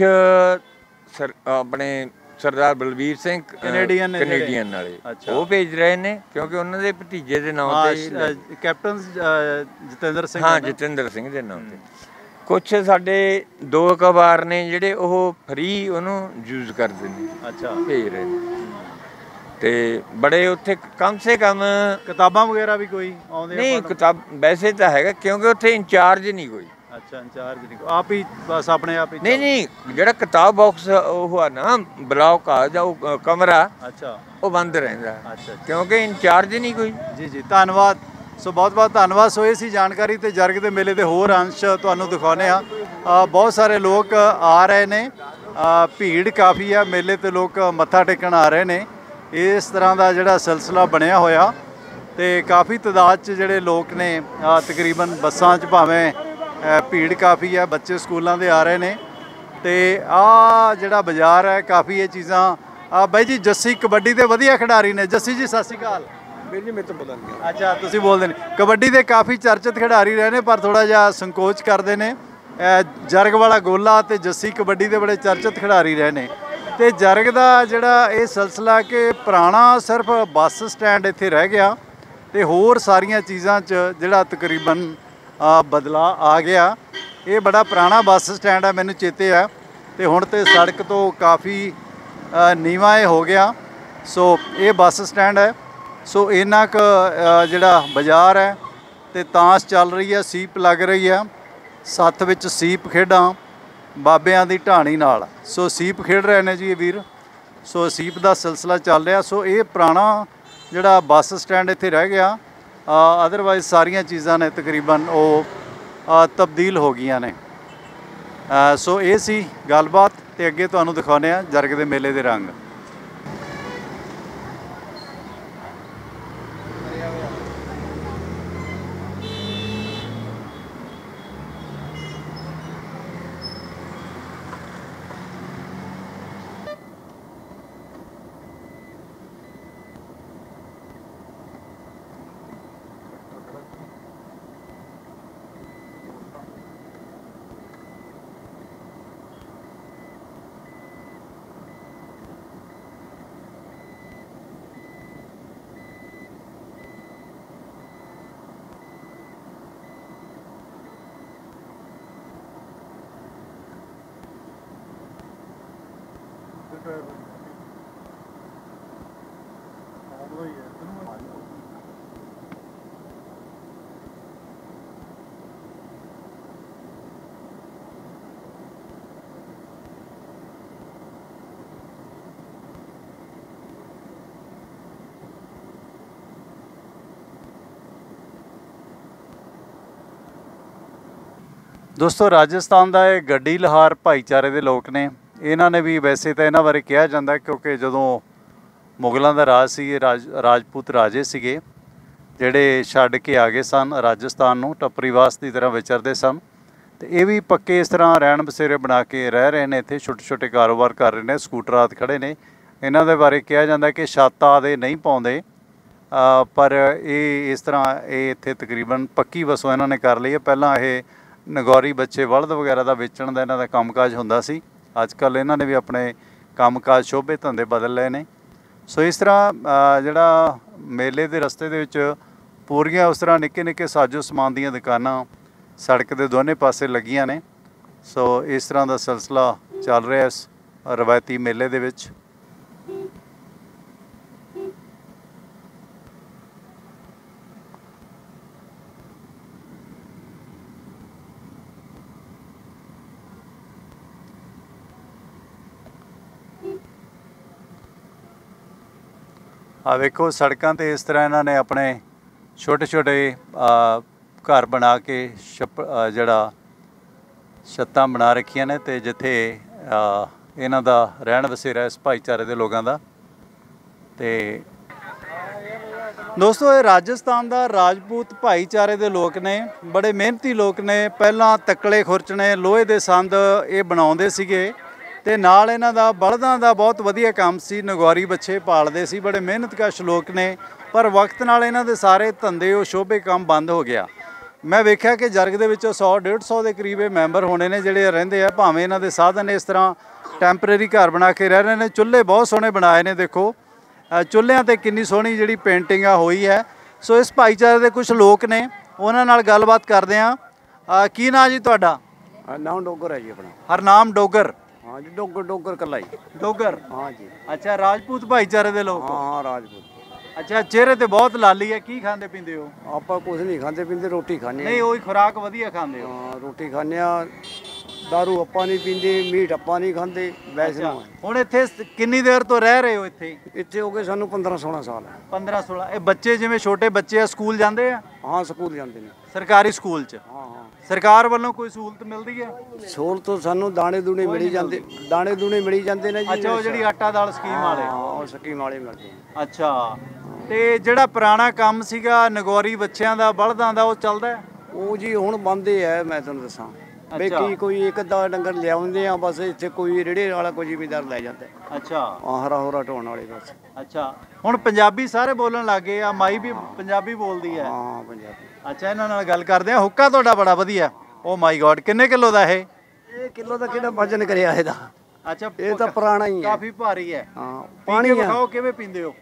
ਆਪਣੇ ਸਰਦਾਰ ਬਲਵੀਰ ਸਿੰਘ ਕੈਨੇਡੀਅਨ ਵਾਲੇ, ਉਹ ਭੇਜ ਰਹੇ ਨੇ, ਕਿਉਂਕਿ ਉਹਨਾਂ ਦੇ ਭਤੀਜੇ ਦੇ ਨਾਮ ਤੇ, ਕੈਪਟਨ ਜਤਿੰਦਰ ਸਿੰਘ। ਹਾਂ, ਜਤਿੰਦਰ ਸਿੰਘ ਦੇ ਨਾਮ ਤੇ। ਕੁਛ ਸਾਡੇ 2 ਅਖਬਾਰ ਨੇ ਜਿਹੜੇ ਉਹ ਫ੍ਰੀ ਉਹਨੂੰ ਯੂਜ਼ ਕਰਦੇ ਨੇ। ਅੱਛਾ, ਭੇਜ ਰਹੇ ਨੇ। ਤੇ ਬੜੇ ਉੱਥੇ ਕਮ ਸੇ ਕਮ ਕਿਤਾਬਾਂ ਵਗੈਰਾ ਵੀ ਕੋਈ ਆਉਂਦੇ? ਨਹੀਂ, ਕਿਤਾਬ ਵੈਸੇ ਤਾਂ ਹੈਗਾ, ਕਿਉਂਕਿ ਉੱਥੇ ਇੰਚਾਰਜ ਨਹੀਂ ਕੋਈ। ਅੱਛਾ, ਇੰਚਾਰਜ ਨਹੀਂ, ਆਪ ਹੀ ਬਸ ਆਪਣੇ ਆਪ ਹੀ? ਨਹੀਂ, ਜਿਹੜਾ ਕਿਤਾਬ ਬਾਕਸ ਉਹ ਆ ਨਾ, ਬਲੌਕ ਆ ਜਾਂ ਉਹ ਕਮਰਾ, ਅੱਛਾ, ਉਹ ਬੰਦ ਰਹਿੰਦਾ। ਅੱਛਾ, ਕਿਉਂਕਿ ਇੰਚਾਰਜ ਨਹੀਂ ਕੋਈ। ਜੀ ਜੀ, ਧੰਨਵਾਦ। ਸੋ ਬਹੁਤ ਬਹੁਤ ਧੰਨਵਾਦ। ਸੋ ਇਹ ਸੀ ਜਾਣਕਾਰੀ, ਤੇ ਜਰਗ ਦੇ ਮੇਲੇ ਦੇ ਹੋਰ ਅੰਸ਼ ਤੁਹਾਨੂੰ ਦਿਖਾਉਂਦੇ ਆ। ਬਹੁਤ ਸਾਰੇ ਲੋਕ ਆ ਰਹੇ ਨੇ, ਭੀੜ ਕਾਫੀ ਆ ਮੇਲੇ ਤੇ, ਲੋਕ ਮੱਥਾ ਟੇਕਣ ਆ ਰਹੇ ਨੇ। ਇਸ ਤਰ੍ਹਾਂ ਦਾ ਜਿਹੜਾ ਸਿਲਸਿਲਾ ਬਣਿਆ ਹੋਇਆ, ਤੇ ਕਾਫੀ ਤਾਦਾਦ 'ਚ ਜਿਹੜੇ ਲੋਕ ਨੇ, ਤਕਰੀਬਨ ਬੱਸਾਂ 'ਚ ਭਾਵੇਂ ਭੀੜ ਕਾਫੀ ਹੈ, ਬੱਚੇ ਸਕੂਲਾਂ ਦੇ ਆ ਰਹੇ ਨੇ। ਤੇ ਆਹ ਜਿਹੜਾ ਬਾਜ਼ਾਰ ਹੈ, ਕਾਫੀ ਇਹ ਚੀਜ਼ਾਂ। ਬਾਈ ਜੀ, ਜੱਸੀ ਕਬੱਡੀ ਦੇ ਵਧੀਆ ਖਿਡਾਰੀ ਨੇ। ਜੱਸੀ ਜੀ ਸਤਿ ਸ਼੍ਰੀ ਅਕਾਲ। ਵੀਰ ਜੀ, ਮੇਰੇ ਤੋਂ ਪਤਾ ਨਹੀਂ। ਅੱਛਾ, ਤੁਸੀਂ ਬੋਲਦੇ ਨੇ। ਕਬੱਡੀ ਦੇ ਕਾਫੀ ਚਰਚਿਤ ਖਿਡਾਰੀ ਰਹੇ ਨੇ, ਪਰ ਥੋੜਾ ਜਿਹਾ ਸੰਕੋਚ ਕਰਦੇ ਨੇ। ਜਰਗ ਵਾਲਾ ਗੋਲਾ ਤੇ ਜੱਸੀ ਕਬੱਡੀ ਦੇ ਬੜੇ ਚਰਚਿਤ ਖਿਡਾਰੀ ਰਹੇ ਨੇ। ਤੇ ਜਰਗ ਦਾ ਜਿਹੜਾ ਇਹ ਸਿਲਸਿਲਾ ਕਿ ਪੁਰਾਣਾ ਸਿਰਫ ਬੱਸ ਸਟੈਂਡ ਇੱਥੇ ਰਹਿ ਗਿਆ, ਤੇ ਹੋਰ ਸਾਰੀਆਂ ਚੀਜ਼ਾਂ 'ਚ ਜਿਹੜਾ ਤਕਰੀਬਨ ਬਦਲਾਅ ਆ ਗਿਆ। ਇਹ ਬੜਾ ਪੁਰਾਣਾ ਬੱਸ ਸਟੈਂਡ ਹੈ, ਮੈਨੂੰ ਚੇਤੇ ਹੈ, ਤੇ ਹੁਣ ਤੇ ਸੜਕ ਤੋਂ ਕਾਫੀ ਨੀਵਾਂ ਇਹ ਹੋ ਗਿਆ। ਸੋ ਇਹ ਬੱਸ ਸਟੈਂਡ ਹੈ। ਸੋ ਇੰਨਾ ਕੁ ਜਿਹੜਾ ਬਾਜ਼ਾਰ ਹੈ, ਤੇ ਤਾਸ਼ ਚੱਲ ਰਹੀ ਹੈ, ਸੀਪ ਲੱਗ ਰਹੀ ਹੈ, ਸੱਥ ਵਿੱਚ ਸੀਪ ਖੇਡਾਂ ਬਾਬਿਆਂ ਦੀ ਢਾਣੀ ਨਾਲ। ਸੋ ਸੀਪ ਖੇਡ ਰਹੇ ਨੇ ਜੀ ਇਹ ਵੀਰ, ਸੋ ਅਸੀਪ ਦਾ ਸਿਲਸਿਲਾ ਚੱਲ ਰਿਹਾ। ਸੋ ਇਹ ਪੁਰਾਣਾ ਜਿਹੜਾ ਬੱਸ ਸਟੈਂਡ ਇੱਥੇ ਰਹਿ ਗਿਆ, ਅਦਰਵਾਈਜ਼ ਸਾਰੀਆਂ ਚੀਜ਼ਾਂ ਨੇ ਤਕਰੀਬਨ ਉਹ ਤਬਦੀਲ ਹੋ ਗਈਆਂ ਨੇ। ਸੋ ਇਹ ਸੀ ਗੱਲਬਾਤ, ਤੇ ਅੱਗੇ ਤੁਹਾਨੂੰ ਦਿਖਾਉਂਦੇ ਆ ਜਰਗ ਦੇ ਮੇਲੇ ਦੇ ਰੰਗ। ਦੋਸਤੋ, ਰਾਜਸਥਾਨ ਦਾ ਇਹ ਗੱਡੀ ਲਹਾਰ ਭਾਈਚਾਰੇ ਦੇ ਲੋਕ ਨੇ। ਇਹਨਾਂ ਨੇ ਵੀ, ਵੈਸੇ ਤਾਂ ਇਹਨਾਂ ਬਾਰੇ ਕਿਹਾ ਜਾਂਦਾ ਕਿਉਂਕਿ ਜਦੋਂ ਮੁਗਲਾਂ ਦਾ ਰਾਜ ਸੀ, ਇਹ ਰਾਜਪੂਤ ਰਾਜੇ ਸੀਗੇ ਜਿਹੜੇ ਛੱਡ ਕੇ ਆ ਗਏ ਸਨ ਰਾਜਸਥਾਨ ਨੂੰ, ਟੱਪਰੀਵਾਸ ਦੀ ਤਰ੍ਹਾਂ ਵਿਚਰਦੇ ਸਨ। ਤੇ ਇਹ ਵੀ ਪੱਕੇ ਇਸ ਤਰ੍ਹਾਂ ਰਹਿਣ ਬਸੇਰੇ ਬਣਾ ਕੇ ਰਹਿ ਰਹੇ ਨੇ ਇੱਥੇ, ਛੋਟੇ ਛੋਟੇ ਕਾਰੋਬਾਰ ਕਰ ਰਹੇ ਨੇ, ਸਕੂਟਰਾਤ ਖੜ੍ਹੇ ਨੇ। ਇਹਨਾਂ ਦੇ ਬਾਰੇ ਕਿਹਾ ਜਾਂਦਾ ਕਿ ਛੱਤ ਆਦਿ ਨਹੀਂ ਪਾਉਂਦੇ, ਪਰ ਇਹ ਇਸ ਤਰ੍ਹਾਂ ਇਹ ਇੱਥੇ ਤਕਰੀਬਨ ਪੱਕੀ ਵਸੋਂ ਇਹਨਾਂ ਨੇ ਕਰ ਲਈ ਹੈ। ਪਹਿਲਾਂ ਇਹ ਨਗੌਰੀ ਬੱਚੇ ਬਲਦ ਵਗੈਰਾ ਦਾ ਵੇਚਣ ਦਾ ਇਹਨਾਂ ਦਾ ਕੰਮਕਾਜ ਹੁੰਦਾ ਸੀ। ਅੱਜ ਕੱਲ੍ਹ ਇਹਨਾਂ ਨੇ ਵੀ ਆਪਣੇ ਕੰਮਕਾਜ ਸ਼ੋਭੇ ਧੰਦੇ ਬਦਲ ਲਏ ਨੇ। ਸੋ ਇਸ ਤਰ੍ਹਾਂ ਜਿਹੜਾ ਮੇਲੇ ਦੇ ਰਸਤੇ ਦੇ ਵਿੱਚ ਪੂਰੀਆਂ ਉਸ ਤਰ੍ਹਾਂ ਨਿੱਕੇ ਨਿੱਕੇ ਸਾਜੋ ਸਮਾਨ ਦੀਆਂ ਦੁਕਾਨਾਂ ਸੜਕ ਦੇ ਦੋਨੇ ਪਾਸੇ ਲੱਗੀਆਂ ਨੇ। ਸੋ ਇਸ ਤਰ੍ਹਾਂ ਦਾ ਸਿਲਸਿਲਾ ਚੱਲ ਰਿਹਾ ਇਸ ਰਵਾਇਤੀ ਮੇਲੇ ਦੇ ਵਿੱਚ। ਆ ਵੇਖੋ, ਸੜਕਾਂ 'ਤੇ ਇਸ ਤਰ੍ਹਾਂ ਇਹਨਾਂ ਨੇ ਆਪਣੇ ਛੋਟੇ ਛੋਟੇ ਘਰ ਬਣਾ ਕੇ ਜਿਹੜਾ ਛੱਤਾਂ ਬਣਾ ਰੱਖੀਆਂ ਨੇ, ਅਤੇ ਜਿੱਥੇ ਇਹਨਾਂ ਦਾ ਰਹਿਣ ਬਸੇਰਾ ਇਸ ਭਾਈਚਾਰੇ ਦੇ ਲੋਕਾਂ ਦਾ। ਤੇ ਦੋਸਤੋ, ਇਹ ਰਾਜਸਥਾਨ ਦਾ ਰਾਜਪੂਤ ਭਾਈਚਾਰੇ ਦੇ ਲੋਕ ਨੇ, ਬੜੇ ਮਿਹਨਤੀ ਲੋਕ ਨੇ। ਪਹਿਲਾਂ ਤੱਕਲੇ ਖੁਰਚਣੇ, ਲੋਹੇ ਦੇ ਸੰਦ ਇਹ ਬਣਾਉਂਦੇ ਸੀਗੇ, ਤੇ ਨਾਲ ਇਹਨਾਂ ਦਾ ਬਲਦਾਂ ਦਾ ਬਹੁਤ ਵਧੀਆ ਕੰਮ ਸੀ, ਨਗੌਰੀ ਬੱਚੇ ਪਾਲਦੇ ਸੀ। ਬੜੇ ਮਿਹਨਤਕਸ਼ ਲੋਕ ਨੇ, ਪਰ ਵਕਤ ਨਾਲ ਇਹਨਾਂ ਦੇ ਸਾਰੇ ਧੰਦੇ ਉਹ ਸ਼ੋਭੇ ਕੰਮ ਬੰਦ ਹੋ ਗਿਆ। ਮੈਂ ਵੇਖਿਆ ਕਿ ਜਰਗ ਦੇ ਵਿੱਚੋਂ 100-150 ਦੇ ਕਰੀਬ ਇਹ ਮੈਂਬਰ ਹੋਣੇ ਨੇ ਜਿਹੜੇ ਰਹਿੰਦੇ ਆ। ਭਾਵੇਂ ਇਹਨਾਂ ਦੇ ਸਾਧਨ ਇਸ ਤਰ੍ਹਾਂ ਟੈਂਪਰੇਰੀ ਘਰ ਬਣਾ ਕੇ ਰਹਿ ਰਹੇ ਨੇ। ਚੁੱਲ੍ਹੇ ਬਹੁਤ ਸੋਹਣੇ ਬਣਾਏ ਨੇ, ਦੇਖੋ ਚੁੱਲ੍ਹਿਆਂ 'ਤੇ ਕਿੰਨੀ ਸੋਹਣੀ ਜਿਹੜੀ ਪੇਂਟਿੰਗ ਆ ਹੋਈ ਹੈ। ਸੋ ਇਸ ਭਾਈਚਾਰੇ ਦੇ ਕੁਝ ਲੋਕ ਨੇ, ਉਹਨਾਂ ਨਾਲ ਗੱਲਬਾਤ ਕਰਦੇ ਹਾਂ। ਕੀ ਨਾਂ ਜੀ ਤੁਹਾਡਾ? ਨਾਮ ਡੋਗਰ ਹੈ ਜੀ ਆਪਣਾ। ਹਰਨਾਮ ਡੋਗਰ? ਹਾਂ ਜੀ, ਡੋਗਰ ਕੱਲਾ ਜੀ। ਡੋਗਰ? ਹਾਂ ਜੀ। ਅੱਛਾ, ਰਾਜਪੂਤ ਭਾਈਚਾਰੇ ਦੇ ਲੋਕ? ਹਾਂ, ਰਾਜਪੂਤ। ਅੱਛਾ, ਚਿਹਰੇ ਤੇ ਬਹੁਤ ਲਾਲੀ ਹੈ, ਕੀ ਖਾਂਦੇ ਪੀਂਦੇ ਹੋ? ਆਪਾਂ ਕੁਝ ਨਹੀਂ ਖਾਂਦੇ ਪੀਂਦੇ, ਰੋਟੀ ਖਾਂਦੇ। ਨਹੀਂ, ਉਹੀ ਖੁਰਾਕ ਵਧੀਆ ਖਾਂਦੇ ਹੋ? ਹਾਂ, ਰੋਟੀ ਖਾਂਦੇ ਆ। ਦਾਰੂ ਆਪਾਂ ਨਹੀਂ ਪੀਂਦੇ, ਮੀਟ ਆਪਾਂ ਨਹੀਂ ਖਾਂਦੇ। ਵੈਸੇ ਹੁਣ ਇੱਥੇ ਕਿੰਨੀ ਦੇਰ ਤੋਂ ਰਹਿ ਰਹੇ ਹੋ ਇੱਥੇ? ਇੱਥੇ ਹੋ ਗਏ ਸਾਨੂੰ 15-16 ਸਾਲ। 15-16? ਇਹ ਬੱਚੇ ਜਿਵੇਂ ਛੋਟੇ ਬੱਚੇ ਆ, ਸਕੂਲ ਜਾਂਦੇ ਆ? ਹਾਂ, ਸਕੂਲ ਜਾਂਦੇ ਨੇ। ਸਰਕਾਰੀ ਸਕੂਲ 'ਚ? ਹਾਂ ਹਾਂ। ਸਰਕਾਰ ਵੱਲੋਂ ਕੋਈ ਸਹੂਲਤ ਮਿਲਦੀ ਹੈ? ਸਹੂਲਤ ਸਾਨੂੰ ਦਾਣੇ ਦੂਣੇ ਮਿਲੀ ਜਾਂਦੇ, ਦਾਣੇ ਦੂਣੇ ਮਿਲੀ ਜਾਂਦੇ ਨੇ ਜੀ। ਅੱਛਾ, ਉਹ ਜਿਹੜੀ ਆਟਾ ਦਾਲ ਸਕੀਮ ਵਾਲੇ? ਹਾਂ, ਉਹ ਸਕੀਮ ਵਾਲੇ ਮਿਲਦੇ। ਅੱਛਾ, ਤੇ ਜਿਹੜਾ ਪੁਰਾਣਾ ਕੰਮ ਸੀਗਾ ਨਗੌਰੀ ਬੱਚਿਆਂ ਦਾ, ਬਲਦਾਂ ਦਾ, ਉਹ ਚੱਲਦਾ? ਉਹ ਜੀ ਹੁਣ ਬੰਦ ਹੈ। ਮੈਂ ਤੁਹਾਨੂੰ ਦੱਸਾਂ ਵੀ ਕੀ ਕੋਈ ਇੱਕ ਅੱਧਾ ਡੰਗਰ ਲਿਆਉਂਦੇ ਆ ਬਸ, ਇੱਥੇ ਕੋਈ ਰੇੜੇ ਵਾਲਾ ਕੋਈ ਜ਼ਿਮੀਦਾਰ ਲੈ ਜਾਂਦਾ। ਅੱਛਾ, ਹਰਾ ਹੋਰਾ ਢੋਣ ਵਾਲੇ ਬਸ। ਅੱਛਾ, ਹੁਣ ਪੰਜਾਬੀ ਸਾਰੇ ਬੋਲਣ ਲੱਗ ਗਏ ਆ, ਮਾਈ ਵੀ ਪੰਜਾਬੀ ਬੋਲਦੀ ਹੈ? ਹਾਂ, ਪੰਜਾਬੀ। ਅੱਛਾ, ਇਹਨਾਂ ਨਾਲ ਗੱਲ ਕਰਦੇ ਆ। ਹੁੱਕਾ ਤੁਹਾਡਾ ਬੜਾ ਵਧੀਆ। ਓ ਮਾਈ ਗॉड, ਕਿੰਨੇ ਕਿਲੋ ਦਾ ਇਹ? ਇਹ ਕਿਲੋ ਦਾ ਕਿਹੜਾ ਵਜਨ ਕਰਿਆ ਇਹਦਾ? ਅੱਛਾ, ਇਹ ਤਾਂ ਪੁਰਾਣਾ ਹੀ ਹੈ, ਕਾਫੀ ਭਾਰੀ ਹੈ। ਹਾਂ, ਪਾਣੀ ਵਿਖਾਓ, ਕਿਵੇਂ ਪੀਂਦੇ ਹੋ?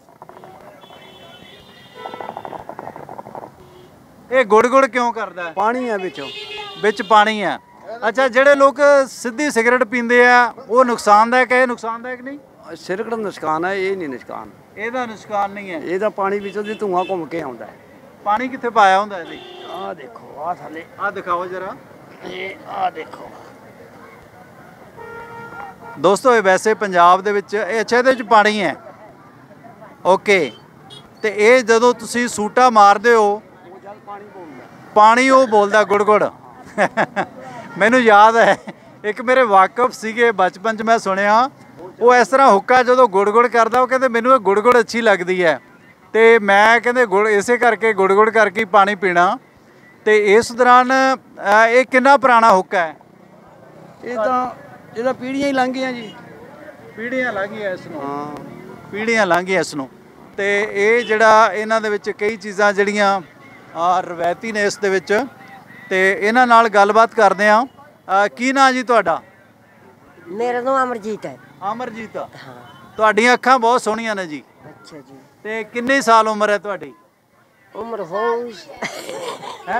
ਇਹ ਗੁੜ ਕਿਉਂ ਕਰਦਾ? ਪਾਣੀ ਹੈ ਵਿੱਚੋਂ, ਵਿੱਚ ਪਾਣੀ ਹੈ। ਅੱਛਾ, ਜਿਹੜੇ ਲੋਕ ਸਿੱਧੀ ਸਿਗਰਟ ਪੀਂਦੇ ਆ, ਉਹ ਨੁਕਸਾਨਦਾਇਕ ਹੈ? ਨੁਕਸਾਨਦਾਇਕ ਨਹੀਂ? ਸਿਰਕਟ ਨੁਕਸਾਨ ਹੈ, ਇਹ ਨਹੀਂ ਨੁਕਸਾਨ। ਇਹਦਾ ਨੁਕਸਾਨ ਨਹੀਂ ਹੈ? ਇਹਦਾ ਪਾਣੀ ਵਿੱਚੋਂ ਦੀ ਧੂਆਂ ਘੁੰਮ ਕੇ ਆਉਂਦਾ ਹੈ। ਪਾਣੀ ਕਿੱਥੇ ਪਾਇਆ ਹੁੰਦਾ ਇਹਦੇ? ਆਹ ਦੇਖੋ, ਆਹ ਥੱਲੇ। ਆਹ ਦਿਖਾਓ ਜਰਾ। ਇਹ ਆਹ ਦੇਖੋ। ਦੋਸਤੋ ਇਹ ਵੈਸੇ ਪੰਜਾਬ ਦੇ ਵਿੱਚ ਇਹ ਅੱਛਾ ਇਹਦੇ ਵਿੱਚ ਪਾਣੀ ਹੈ ਓਕੇ ਤੇ ਇਹ ਜਦੋਂ ਤੁਸੀਂ ਸੂਟਾ ਮਾਰਦੇ ਹੋ ਪਾਣੀ ਉਹ ਬੋਲਦਾ ਗੁੜ-ਗੁੜ ਮੈਨੂੰ ਯਾਦ ਹੈ ਇੱਕ ਮੇਰੇ ਵਾਕਫ ਸੀਗੇ ਬਚਪਨ 'ਚ ਮੈਂ ਸੁਣਿਆ ਉਹ ਇਸ ਤਰ੍ਹਾਂ ਹੁੱਕਾ ਜਦੋਂ ਗੁੜ-ਗੁੜ ਕਰਦਾ ਉਹ ਕਹਿੰਦੇ ਮੈਨੂੰ ਇਹ ਗੁੜ-ਗੁੜ ਅੱਛੀ ਲੱਗਦੀ ਹੈ ਤੇ ਮੈਂ ਕਹਿੰਦੇ ਗੁੜ ਇਸੇ ਕਰਕੇ ਗੁੜ-ਗੁੜ ਕਰਕੇ ਹੀ ਪਾਣੀ ਪੀਣਾ ਤੇ ਇਸ ਦੌਰਾਨ ਇਹ ਕਿੰਨਾ ਪੁਰਾਣਾ ਹੁੱਕਾ ਹੈ ਇਹ ਤਾਂ ਇਹਦਾ ਪੀੜ੍ਹੀਆਂ ਹੀ ਲੰਘ ਗਈਆਂ ਜੀ ਪੀੜ੍ਹੀਆਂ ਲੰਘ ਗਈਆਂ ਇਸ ਨੂੰ ਹਾਂ ਪੀੜ੍ਹੀਆਂ ਲੰਘ ਗਈਆਂ ਇਸ ਨੂੰ ਤੇ ਇਹ ਜਿਹੜਾ ਇਹਨਾਂ ਦੇ ਵਿੱਚ ਕਈ ਚੀਜ਼ਾਂ ਜਿਹੜੀਆਂ ਰਵਾਇਤੀ ਨੇ ਇਸ ਦੇ ਵਿੱਚ ਤੇ ਇਹਨਾਂ ਨਾਲ ਗੱਲਬਾਤ ਕਰਦੇ ਆ ਕੀ ਨਾਂ ਜੀ ਤੁਹਾਡਾ ਮੇਰਾ ਨਾਮ ਅਮਰਜੀਤ ਹੈ। ਅਮਰਜੀਤ ਹਾਂ ਤੁਹਾਡੀਆਂ ਅੱਖਾਂ ਬਹੁਤ ਸੋਹਣੀਆਂ ਨੇ ਜੀ ਅੱਛਾ ਜੀ ਤੇ ਕਿੰਨੇ ਸਾਲ ਉਮਰ ਹੈ ਤੁਹਾਡੀ ਉਮਰ ਹੋਊ ਹੈ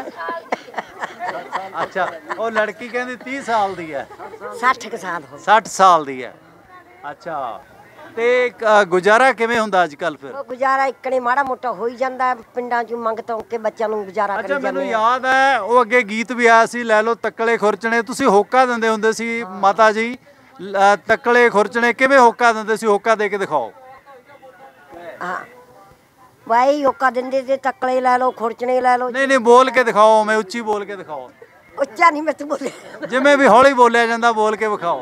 ਅੱਛਾ ਉਹ ਲੜਕੀ ਕਹਿੰਦੀ 30 ਸਾਲ ਦੀ ਹੈ 60 ਕੁ ਸਾਲ ਹੋ 60 ਸਾਲ ਦੀ ਹੈ ਅੱਛਾ ਤੇ ਗੁਜ਼ਾਰਾ ਕਿਵੇਂ ਹੁੰਦਾ ਅੱਜ ਕੱਲ ਫਿਰ ਉਹ ਗੁਜ਼ਾਰਾ ਇੱਕਣੇ ਮਾੜਾ ਮੋਟਾ ਹੋ ਹੀ ਜਾਂਦਾ ਪਿੰਡਾਂ 'ਚ ਮੰਗ ਤੋਂ ਕੇ ਬੱਚਿਆਂ ਨੂੰ ਗੁਜ਼ਾਰਾ ਅੱਛਾ ਕਰੀ ਮੈਨੂੰ ਜਾਂਦੇ ਯਾਦ ਹੈ ਉਹ ਅੱਗੇ ਗੀਤ ਵੀ ਆਇਆ ਸੀ ਲੈ ਲਓ ਤੱਕਲੇ ਖੁਰਚਣੇ ਤੁਸੀਂ ਹੋਕਾ ਦਿੰਦੇ ਹੁੰਦੇ ਸੀ ਮਾਤਾ ਜੀ ਤੱਕਲੇ ਖੁਰਚਣੇ ਕਿਵੇਂ ਹੋਕਾ ਦਿੰਦੇ ਸੀ ਹੋਕਾ ਦੇ ਕੇ ਦਿਖਾਓ ਹਾਂ ਵਾਈ ਹੋਕਾ ਦਿੰਦੇ ਤੇ ਤੱਕਲੇ ਲੈ ਲਓ ਖੁਰਚਣੇ ਲੈ ਲਓ ਨਹੀਂ ਨਹੀਂ ਬੋਲ ਕੇ ਦਿਖਾਓ ਮੈਂ ਉੱਚੀ ਬੋਲ ਕੇ ਦਿਖਾਓ ਉੱਚਾ ਨਹੀਂ ਮੈਂ ਤੂੰ ਬੋਲੇ ਜਿਵੇਂ ਵੀ ਹੌਲੀ ਬੋਲਿਆ ਜਾਂਦਾ ਬੋਲ ਕੇ ਵਿਖਾਓ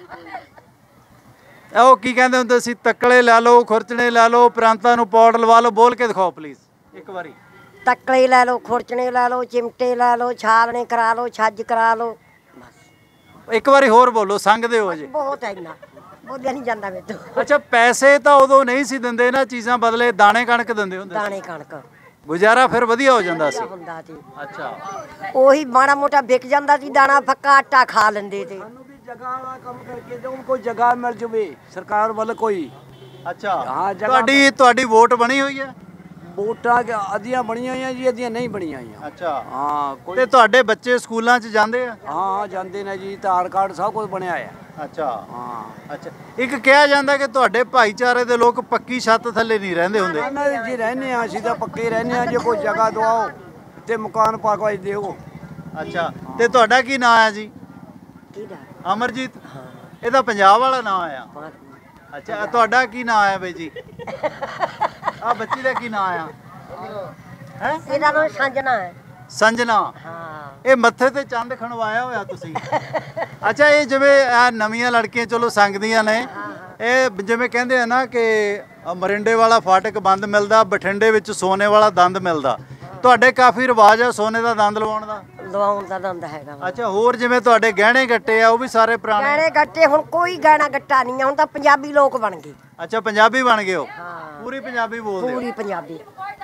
ਉਹ ਕੀ ਕਹਿੰਦੇ ਹੁੰਦੇ ਸੀ ਤੱਕਲੇ ਲੈ ਲਓ ਖੁਰਚਣੇ ਲੈ ਲਓ ਪ੍ਰਾਂਤਾਂ ਨੂੰ ਪੌੜ ਲਵਾ ਲਓ ਬੋਲ ਕੇ ਦਿਖਾਓ ਪਲੀਜ਼ ਇੱਕ ਵਾਰੀ ਤੱਕਲੇ ਲੈ ਲਓ ਖੁਰਚਣੇ ਲੈ ਲਓ ਚਿਮਟੇ ਲੈ ਲਓ ਛਾਲਣੇ ਕਰਾ ਲਓ ਛੱਜ ਕਰਾ ਲਓ ਬਸ ਇੱਕ ਵਾਰੀ ਹੋਰ ਬੋਲੋ ਸੰਗਦੇ ਹੋ ਜੀ ਬਹੁਤ ਹੈ ਇੰਨਾ ਬੋਲਿਆ ਨਹੀਂ ਜਾਂਦਾ ਮੇਰੇ ਤੋਂ ਅੱਛਾ ਪੈਸੇ ਤਾਂ ਉਦੋਂ ਨਹੀਂ ਸੀ ਦਿੰਦੇ ਇਹਨਾਂ ਚੀਜ਼ਾਂ ਬਦਲੇ ਦਾਣੇ ਕਣਕ ਦਿੰਦੇ ਹੁੰਦੇ ਦਾਣੇ ਕਣਕ ਗੁਜ਼ਾਰਾ ਫਿਰ ਵਧੀਆ ਹੋ ਜਾਂਦਾ ਸੀ ਹੁੰਦਾ ਸੀ ਅੱਛਾ ਉਹੀ ਮਾੜਾ ਮੋਟਾ ਵਿਕ ਜਾਂਦਾ ਸੀ ਦਾਣਾ ਫੱਕਾ ਆਟਾ ਖਾ ਲੈਂਦੇ ਤੇ ਜਗ੍ਹਾ ਵਾਲਾ ਕੰਮ ਕਰਕੇ ਜੋ ਕੋਈ ਜਗ੍ਹਾ ਮਿਲ ਜਵੇ ਸਰਕਾਰ ਵੱਲ ਕੋਈ ਅੱਛਾ ਹਾਂ, ਜਗ੍ਹਾ ਤੁਹਾਡੀ ਵੋਟ ਬਣੀ ਹੋਈ ਹੈ ਵੋਟਾਂ ਅੱਧੀਆਂ ਬਣੀਆਂ ਹੋਈਆਂ ਜੀ ਅੱਧੀਆਂ ਨਹੀਂ ਬਣੀਆਂ ਹੋਈਆਂ ਅੱਛਾ ਹਾਂ ਕੋਈ ਤੇ ਤੁਹਾਡੇ ਬੱਚੇ ਸਕੂਲਾਂ 'ਚ ਜਾਂਦੇ ਆ ਹਾਂ ਜਾਂਦੇ ਨੇ ਜੀ ਆਧਾਰ ਕਾਰਡ ਸਭ ਕੁਝ ਬਣਿਆ ਆ ਅੱਛਾ ਹਾਂ ਅੱਛਾ ਇੱਕ ਕਿਹਾ ਜਾਂਦਾ ਕਿ ਤੁਹਾਡੇ ਭਾਈਚਾਰੇ ਦੇ ਲੋਕ ਪੱਕੀ ਛੱਤ ਥੱਲੇ ਨਹੀਂ ਰਹਿੰਦੇ ਹੁੰਦੇ ਇਹਨਾਂ ਦੇ ਜੀ ਰਹਿੰਦੇ ਆ ਅਸੀਂ ਤਾਂ ਪੱਕੇ ਰਹਿੰਦੇ ਆ ਜੇ ਕੋਈ ਜਗ੍ਹਾ ਦਵਾਓ ਤੇ ਮਕਾਨ ਪਾ ਕੇ ਦਿਓ ਅੱਛਾ ਤੇ ਤੁਹਾਡਾ ਕੀ ਨਾਂ ਹੈ ਜੀ ਕਿਹਦਾ ਅਮਰਜੀਤ ਇਹਦਾ ਪੰਜਾਬ ਵਾਲਾ ਨਾਂ ਆ ਅੱਛਾ ਤੁਹਾਡਾ ਕੀ ਨਾਂ ਹੈ ਬਈ ਜੀ ਆ ਬੱਚੀ ਦਾ ਕੀ ਨਾਂ ਆ ਹੈ ਇਹਦਾ ਨਾਮ ਸੰਜਨਾ ਹੈ ਸੰਜਨਾ ਹਾਂ ਇਹ ਮੱਥੇ ਤੇ ਚੰਦ ਖਣਵਾਇਆ ਹੋਇਆ ਤੁਸੀਂ ਅੱਛਾ ਇਹ ਜਿਵੇਂ ਆ ਨਵੀਆਂ ਲੜਕੀਆਂ ਚਲੋ ਸੰਗਦੀਆਂ ਨੇ ਇਹ ਜਿਵੇਂ ਕਹਿੰਦੇ ਆ ਨਾ ਕਿ ਮਰਿੰਡੇ ਵਾਲਾ ਫਾਟਕ ਬੰਦ ਮਿਲਦਾ ਬਠਿੰਡੇ ਵਿੱਚ ਸੋਨੇ ਵਾਲਾ ਦੰਦ ਮਿਲਦਾ ਤੁਹਾਡੇ ਕਾਫੀ ਰਿਵਾਜ ਆ ਸੋਨੇ ਦਾ ਦੰਦ ਲਵਾਉਣ ਦਾ ਲਵਾਉਣ ਦਾ ਦੰਦ ਹੈਗਾ ਅੱਛਾ ਹੋਰ ਜਿਵੇਂ ਤੁਹਾਡੇ ਗਹਿਣੇ ਗੱਟੇ ਆ ਉਹ ਵੀ ਸਾਰੇ ਪੁਰਾਣੇ ਗਹਿਣੇ ਗੱਟੇ ਹੁਣ ਕੋਈ ਗਹਿਣਾ ਗੱਟਾ ਨਹੀਂ ਆ ਹੁਣ ਤਾਂ ਪੰਜਾਬੀ ਲੋਕ ਬਣ ਗਏ ਅੱਛਾ ਪੰਜਾਬੀ ਬਣ ਗਏ ਹੋ ਹਾਂ ਪੂਰੀ ਪੰਜਾਬੀ ਬੋਲਦੇ ਹੋ ਪੂਰੀ ਪੰਜਾਬੀ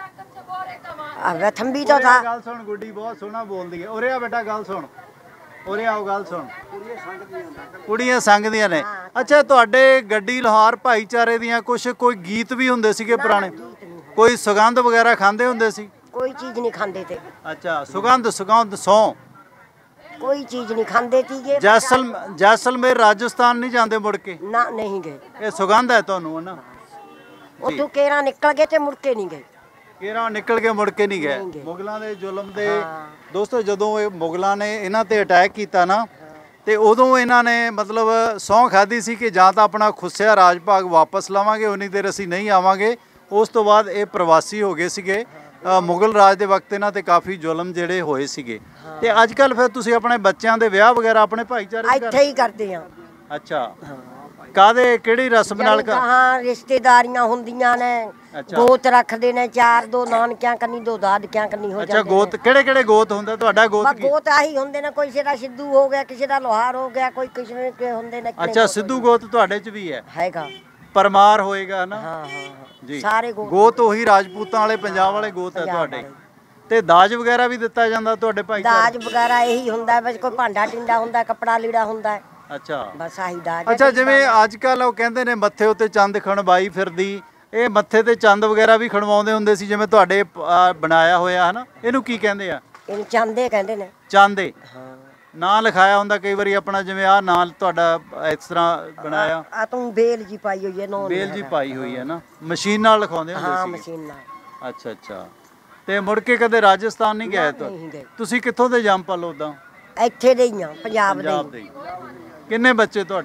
ਆ ਥੰਬੀ ਤੋਂ ਥਾ ਗੱਲ ਸੁਣ ਗੁੱਡੀ ਬਹੁਤ ਸੋਹਣਾ ਬੋਲਦੀ ਹੈ ਉਰੇ ਆ ਬੇਟਾ ਗੱਲ ਸੁਣ ਉਰੇ ਆਓ ਗੱਲ ਸੁਣ ਕੁੜੀਆਂ ਸੰਗਦੀਆਂ ਨੇ ਅੱਛਾ ਤੁਹਾਡੇ ਗੱਡੀ ਲਾਹੌਰ ਭਾਈਚਾਰੇ ਦੀਆਂ ਕੋਈ ਗੀਤ ਵੀ ਹੁੰਦੇ ਸੀਗੇ ਪੁਰਾਣੇ ਕੋਈ ਸੁਗੰਧ ਵਗੈਰਾ ਖਾਂਦੇ ਹੁੰਦੇ ਸੀ ਕੋਈ ਚੀਜ਼ ਨਹੀਂ ਖਾਂਦੇ ਤੇ ਅੱਛਾ ਸੁਗੰਧ ਸੌ ਕੋਈ ਚੀਜ਼ ਨਹੀਂ ਖਾਂਦੇ ਤੀਗੇ ਜੈਸਲਮੇਰ ਰਾਜਸਥਾਨ ਨਹੀਂ ਜਾਂਦੇ ਮੁੜ ਕੇ ਨਾ ਨਹੀਂ ਗਏ ਇਹ ਸੁਗੰਧ ਹੈ ਤੁਹਾਨੂੰ ਨਾ ਉਦੋਂ ਕੇਰਾ ਨਿਕਲ ਗਏ ਤੇ ਮੁੜ ਕੇ ਨਹੀਂ ਗਏ ਕੇਰਾ ਨਿਕਲ ਕੇ ਮੁੜ ਕੇ ਨਹੀਂ ਗਏ ਮੁਗਲਾਂ ਦੇ ਜ਼ੁਲਮ ਦੇ ਦੋਸਤੋ ਜਦੋਂ ਇਹ ਮੁਗਲਾਂ ਨੇ ਇਹਨਾਂ ਤੇ ਅਟੈਕ ਕੀਤਾ ਨਾ ਤੇ ਉਦੋਂ ਇਹਨਾਂ ਨੇ ਮਤਲਬ ਸਹੁੰ ਖਾਧੀ ਸੀ ਕਿ ਜਾਂ ਤਾਂ ਆਪਣਾ ਖੁੱਸਿਆ ਰਾਜ ਭਾਗ ਵਾਪਸ ਲਵਾਂਗੇ ਉਨੀ ਦੇਰ ਅਸੀਂ ਨਹੀਂ ਆਵਾਂਗੇ ਉਸ ਤੋਂ ਬਾਅਦ ਇਹ ਪ੍ਰਵਾਸੀ ਹੋ ਗਏ ਸੀਗੇ ਮੁਗਲ ਰਾਜ ਦੇ ਵਕਤ ਇਹਨਾਂ ਤੇ ਕਾਫੀ ਜ਼ੁਲਮ ਜਿਹੜੇ ਹੋਏ ਸੀਗੇ ਤੇ ਅੱਜ ਕੱਲ ਫਿਰ ਤੁਸੀਂ ਆਪਣੇ ਬੱਚਿਆਂ ਦੇ ਵਿਆਹ ਵਗੈਰਾ ਆਪਣੇ ਭਾਈਚਾਰੇ ਇੱਥੇ ਹੀ ਕਰਦੇ ਆ ਅੱਛਾ ਕਾਦੇ ਕਿਹੜੀ ਰਸਮ ਨਾਲ ਹਾਂ ਰਿਸ਼ਤੇਦਾਰੀਆਂ ਹੁੰਦੀਆਂ ਨੇ ਗੋਤ ਰੱਖਦੇ ਨੇ 4 2 ਨਾਨਕਿਆਂ ਕੰਨੀ 2 ਦਾਦਕਿਆਂ ਕੰਨੀ ਹੋ ਜਾਂਦੇ ਅੱਛਾ ਗੋਤ ਕਿਹੜੇ ਗੋਤ ਹੁੰਦਾ ਤੁਹਾਡਾ ਗੋਤ ਕੀ ਗੋਤ ਆਹੀ ਹੁੰਦੇ ਨੇ ਕੋਈ ਕਿਸੇ ਦਾ ਸਿੱਧੂ ਹੋ ਗਿਆ ਕਿਸੇ ਦਾ ਲੋਹਾਰ ਹੋ ਗਿਆ ਕੋਈ ਕਿਸੇ ਦੇ ਹੁੰਦੇ ਨੇ ਅੱਛਾ ਸਿੱਧੂ ਗੋਤ ਤੁਹਾਡੇ ਚ ਵੀ ਹੈ ਹੈਗਾ ਪਰਮਾਰ ਹੋਏਗਾ ਨਾ ਹਾਂ ਜੀ ਸਾਰੇ ਗੋਤ ਉਹੀ ਰਾਜਪੂਤਾਂ ਵਾਲੇ ਪੰਜਾਬ ਵਾਲੇ ਗੋਤ ਹੈ ਤੁਹਾਡੇ ਤੇ ਦਾਜ ਵਗੈਰਾ ਵੀ ਦਿੱਤਾ ਜਾਂਦਾ ਤੁਹਾਡੇ ਭਾਈ ਦਾਜ ਵਗੈਰਾ ਇਹੀ ਹੁੰਦਾ ਬਸ ਕੋਈ ਭਾਂਡਾ ਟਿੰਡਾ ਹੁੰਦਾ ਕੱਪੜਾ ਲੀੜਾ ਹੁੰਦਾ ਅੱਛਾ ਬਸ ਆਹੀ ਦਾਜ ਅੱਛਾ ਜਿਵੇਂ ਅੱਜ ਕੱਲ ਉਹ ਕਹਿੰਦੇ ਨੇ ਮੱਥੇ ਉੱਤੇ ਚੰਦ ਖਣਵਾਈ ਫਿਰਦੀ ਇਹ ਮੱਥੇ ਤੇ ਚੰਦ ਵਗੈਰਾ ਵੀ ਖਣਵਾਉਂਦੇ ਹੁੰਦੇ ਸੀ ਜਿਵੇਂ ਤੁਹਾਡੇ ਬਣਾਇਆ ਹੋਇਆ ਹੈ ਨਾ ਇਹਨੂੰ ਕੀ ਕਹਿੰਦੇ ਆ ਇਹਨੂੰ ਚਾਂਦੇ ਕਹਿੰਦੇ ਨੇ ਚਾਂਦੇ ਹਾਂ ਨਾਂ ਲਿਖਾਇਆ ਹੁੰਦਾ ਕਈ ਵਾਰੀ ਆਪਣਾ ਜਿਵੇਂ ਆਹ ਨਾਂ ਤੁਹਾਡਾ ਇਸ ਤਰ੍ਹਾਂ ਬਣਾਇਆ ਆ ਤੂੰ ਬੇਲ ਜੀ ਪਾਈ ਹੋਈ ਹੈ ਨੋ ਬੇਲ ਜੀ ਪਾਈ ਹੋਈ ਹੈ ਨਾ ਮਸ਼ੀਨ ਨਾਲ ਲਿਖਾਉਂਦੇ ਹੁੰਦੇ ਸੀ ਹਾਂ ਮਸ਼ੀਨ ਨਾਲ ਅੱਛਾ ਅੱਛਾ ਤੇ ਮੁੜ ਕੇ ਕਦੇ ਰਾਜਸਥਾਨ ਨਹੀਂ ਗਏ ਨਹੀਂ ਗਏ ਤੁਸੀਂ ਕਿੱਥੋਂ ਦੇ ਜੰਪਲ ਉਦਾਂ ਇੱਥੇ ਦੇ ਹੀ ਆ ਪੰਜਾਬ ਦੇ ਪੰਜਾਬ ਦੇ ਕਿੰਨੇ ਬੱਚੇ ਤੁਹਾਡੇ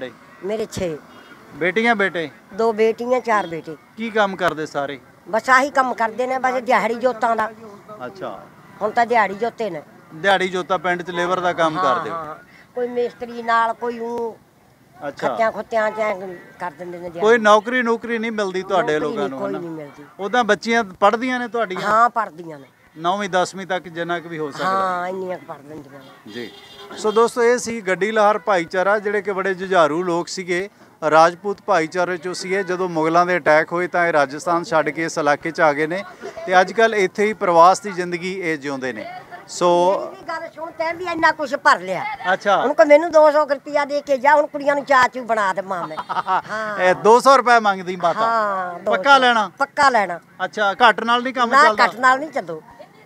ਮੇਰੇ 6 ਬੇਟੀਆਂ ਬੇਟੇ? 2 ਬੇਟੀਆਂ 4 ਬੇਟੇ। ਕੀ ਕੰਮ ਕਰਦੇ ਸਾਰੇ? ਬਸ ਆਹੀ ਕੰਮ ਕਰਦੇ ਨੇ, ਬਸ ਦਿਹਾੜੀ ਜੋਤਾਂ ਦਾ। ਅੱਛਾ, ਹੁਣ ਤਾਂ ਦਿਹਾੜੀ ਜੋਤੇ ਨੇ। ਦਿਹਾੜੀ ਜੋਤਾ ਪਿੰਡ 'ਚ ਲੇਬਰ ਦਾ ਕੰਮ ਕਰਦੇ ਹੋ? ਹਾਂ, ਕੋਈ ਮਿਸਤਰੀ ਨਾਲ, ਕੋਈ ਉਹ ਅੱਛਾ, ਖੱਤਿਆਂ ਖੁੱਤਿਆਂ ਚ ਕਰ ਦਿੰਦੇ ਨੇ ਦਿਹਾੜੀ। ਕੋਈ ਨੌਕਰੀ ਨਹੀਂ ਮਿਲਦੀ ਤੁਹਾਡੇ ਲੋਕਾਂ ਨੂੰ? ਕੋਈ ਨਹੀਂ ਮਿਲਦੀ। ਉਹਦਾ ਬੱਚੀਆਂ ਪੜ੍ਹਦੀਆਂ ਨੇ ਤੁਹਾਡੀਆਂ? ਹਾਂ, ਪੜ੍ਹਦੀਆਂ ਨੇ। 9ਵੀਂ 10ਵੀਂ ਤੱਕ ਜਿੰਨਾ ਕੁ ਵੀ ਹੋ ਸਕਦਾ। ਹਾਂ, ਇੰਨੀਆਂ ਪੜ ਲੈਂਦੀਆਂ ਨੇ ਜੀ। ਸੋ ਦੋਸਤੋ, ਇਹ ਸੀ ਗੱਡੀ ਲਹਾਰ ਭਾਈਚਾਰਾ, ਜਿਹੜੇ ਕਿ ਬੜੇ ਜੁਝਾਰੂ ਲੋਕ ਸੀਗੇ, ਰਾਜਪੂਤ ਭਾਈਚਾਰੇ ਚੋਂ ਸੀਗੇ। ਜਦੋਂ ਮੁਗਲਾਂ ਦੇ ਅਟੈਕ ਹੋਏ ਤਾਂ ਇਹ ਰਾਜਸਥਾਨ ਛੱਡ ਕੇ ਇਸ ਇਲਾਕੇ 'ਚ ਆ ਗਏ ਨੇ ਤੇ ਅੱਜ ਕੱਲ੍ਹ ਇੱਥੇ ਹੀ ਪ੍ਰਵਾਸ ਦੀ ਜ਼ਿੰਦਗੀ ਇਹ ਜਿਉਂਦੇ ਨੇ। ਸੋ ਮੇਰੀ ਗੱਲ ਸੁਣ, ਤੈਂ ਵੀ ਇੰਨਾ ਕੁਝ ਭਰ ਲਿਆ। ਅੱਛਾ, ਹੁਣ ਕੋ ਮੈਨੂੰ 200 ਰੁਪਿਆ ਦੇ ਕੇ ਜਾ, ਹੁਣ ਕੁੜੀਆਂ ਨੂੰ ਚਾਚੂ ਬਣਾ ਦੇ ਮਾਮੇ। ਇਹ 200 ਰੁਪਏ ਮੰਗਦੀ ਮਾਤਾ? ਹਾਂ, ਪੱਕਾ ਲੈਣਾ? ਪੱਕਾ ਲੈਣਾ। ਅੱਛਾ, ਘੱਟ ਨਾਲ ਨਹੀਂ ਕੰਮ ਨਾ, ਚੱਲਦਾ? ਘੱਟ ਨਾਲ ਨਹੀਂ ਚੱਲੋ।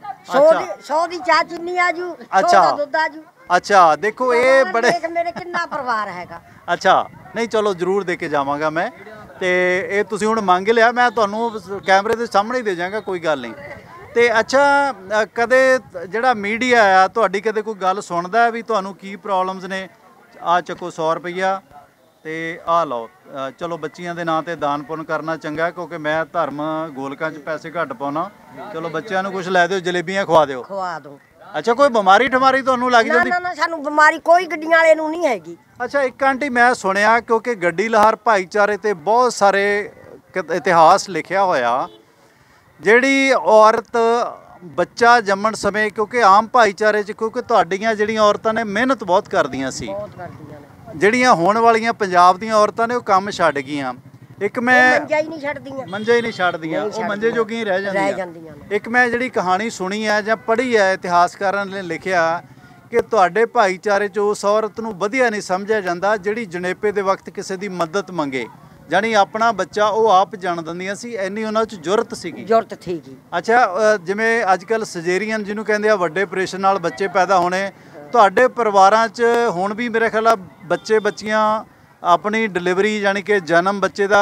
100 ਦੀ ਚਾਹ ਚੀਨੀ ਆਜੂ, 100 ਅੱਛਾ। ਦਾ ਦੁੱਧ ਆਜੂ। ਅੱਛਾ, ਦੇਖੋ ਇਹ ਬੜੇ ਦੇਖ ਮੇਰੇ ਕਿੰਨਾ ਪਰਿਵਾਰ ਹੈਗਾ। ਅੱਛਾ, ਨਹੀਂ ਚਲੋ ਜ਼ਰੂਰ ਦੇ ਕੇ ਜਾਵਾਂਗਾ ਮੈਂ। ਤੇ ਇਹ ਤੁਸੀਂ ਹੁਣ ਮੰਗ ਲਿਆ, ਮੈਂ ਤੁਹਾਨੂੰ ਕੈਮਰੇ ਦੇ ਸਾਹਮਣੇ ਹੀ ਦੇ ਜਾਵਾਂਗਾ, ਕੋਈ ਗੱਲ ਨਹੀਂ। ਤੇ ਅੱਛਾ, ਕਦੇ ਜਿਹੜਾ ਮੀਡੀਆ ਆ ਤੁਹਾਡੀ ਕਦੇ ਕੋਈ ਗੱਲ ਸੁਣਦਾ ਹੈ ਵੀ ਤੁਹਾਨੂੰ ਕੀ ਪ੍ਰੋਬਲਮਸ ਨੇ? ਆ ਚੱਕੋ 100 ਰੁਪਈਆ ਤੇ ਆ ਲਓ। ਚਲੋ ਬੱਚੀਆਂ ਦੇ ਨਾਂ ਤੇ ਦਾਨ ਪੁੰਨ ਕਰਨਾ ਚੰਗਾ, ਕਿਉਂਕਿ ਮੈਂ ਧਰਮ ਗੋਲਕਾਂ 'ਚ ਪੈਸੇ ਘੱਟ ਪਾਉਣਾ। ਚਲੋ ਬੱਚਿਆਂ ਨੂੰ ਕੁਝ ਲੈ ਦਿਓ, ਜਲੇਬੀਆਂ ਖਵਾ ਦਿਓ। ਖਵਾ ਦੋ। ਅੱਛਾ, ਕੋਈ ਬਿਮਾਰੀ ਠਮਾਰੀ ਤੁਹਾਨੂੰ ਲੱਗ ਜਾਂਦੀ? ਨਾ, ਸਾਨੂੰ ਬਿਮਾਰੀ ਕੋਈ ਗੱਡੀਆਂ ਵਾਲੇ ਨੂੰ ਨਹੀਂ ਹੈਗੀ। ਅੱਛਾ, ਇੱਕ ਆਂਟੀ ਮੈਂ ਸੁਣਿਆ, ਕਿਉਂਕਿ ਗੱਡੀ ਲਹਾਰ ਭਾਈਚਾਰੇ ਤੇ ਬਹੁਤ ਸਾਰੇ ਇਤਿਹਾਸ ਲਿਖਿਆ ਹੋਇਆ, ਜਿਹੜੀ ਔਰਤ ਬੱਚਾ ਜੰਮਣ ਸਮੇਂ, ਕਿਉਂਕਿ ਆਮ ਭਾਈਚਾਰੇ 'ਚ, ਕਿਉਂਕਿ ਤੁਹਾਡੀਆਂ ਜਿਹੜੀਆਂ ਔਰਤਾਂ ਨੇ ਮਿਹਨਤ ਬਹੁਤ ਕਰਦੀਆਂ ਸੀ, ਬਹੁਤ ਕਰਦੀਆਂ ਨੇ। ਜਿਹੜੀਆਂ ਹੋਣ ਵਾਲੀਆਂ ਪੰਜਾਬ ਦੀਆਂ ਔਰਤਾਂ ਨੇ ਉਹ ਕੰਮ ਛੱਡ ਗਈਆਂ। ਇੱਕ ਮੈਂ ਮੰਜਾ ਹੀ ਨਹੀਂ ਛੱਡਦੀਆਂ। ਮੰਜੇ ਹੀ ਨਹੀਂ ਛੱਡਦੀਆਂ, ਉਹ ਮੰਜੇ ਜੋਗੀਆਂ ਰਹਿ ਜਾਂਦੀਆਂ ਨੇ। ਇੱਕ ਮੈਂ ਜਿਹੜੀ ਕਹਾਣੀ ਸੁਣੀ ਹੈ ਜਾਂ ਪੜ੍ਹੀ ਹੈ, ਇਤਿਹਾਸਕਾਰਾਂ ਨੇ ਲਿਖਿਆ ਕਿ ਤੁਹਾਡੇ ਭਾਈਚਾਰੇ 'ਚ ਉਸ ਔਰਤ ਨੂੰ ਵਧੀਆ ਨਹੀਂ ਸਮਝਿਆ ਜਾਂਦਾ ਜਿਹੜੀ ਜਣੇਪੇ ਦੇ ਵਕਤ ਕਿਸੇ ਦੀ ਮਦਦ ਮੰਗੇ, ਜਾਣੀ ਆਪਣਾ ਬੱਚਾ ਉਹ ਆਪ ਜਾਣ ਦਿੰਦੀਆਂ ਸੀ, ਇੰਨੀ ਉਹਨਾਂ 'ਚ ਜੁਰਤ ਸੀਗੀ। ਜੁਰਤ ਸੀਗੀ। ਅੱਛਾ, ਜਿਵੇਂ ਅੱਜ ਕੱਲ੍ਹ ਸਜੇਰੀਅਨ ਜਿਹਨੂੰ ਕਹਿੰਦੇ ਆ, ਵੱਡੇ ਆਪਰੇਸ਼ਨ ਨਾਲ ਬੱਚੇ ਪੈਦਾ ਹੋਣੇ, ਤੁਹਾਡੇ ਪਰਿਵਾਰਾਂ 'ਚ ਹੁਣ ਵੀ ਮੇਰੇ ਖਿਆਲ ਬੱਚੇ ਬੱਚੀਆਂ ਆਪਣੀ ਡਿਲੀਵਰੀ ਯਾਨੀ ਕਿ ਜਨਮ ਬੱਚੇ ਦਾ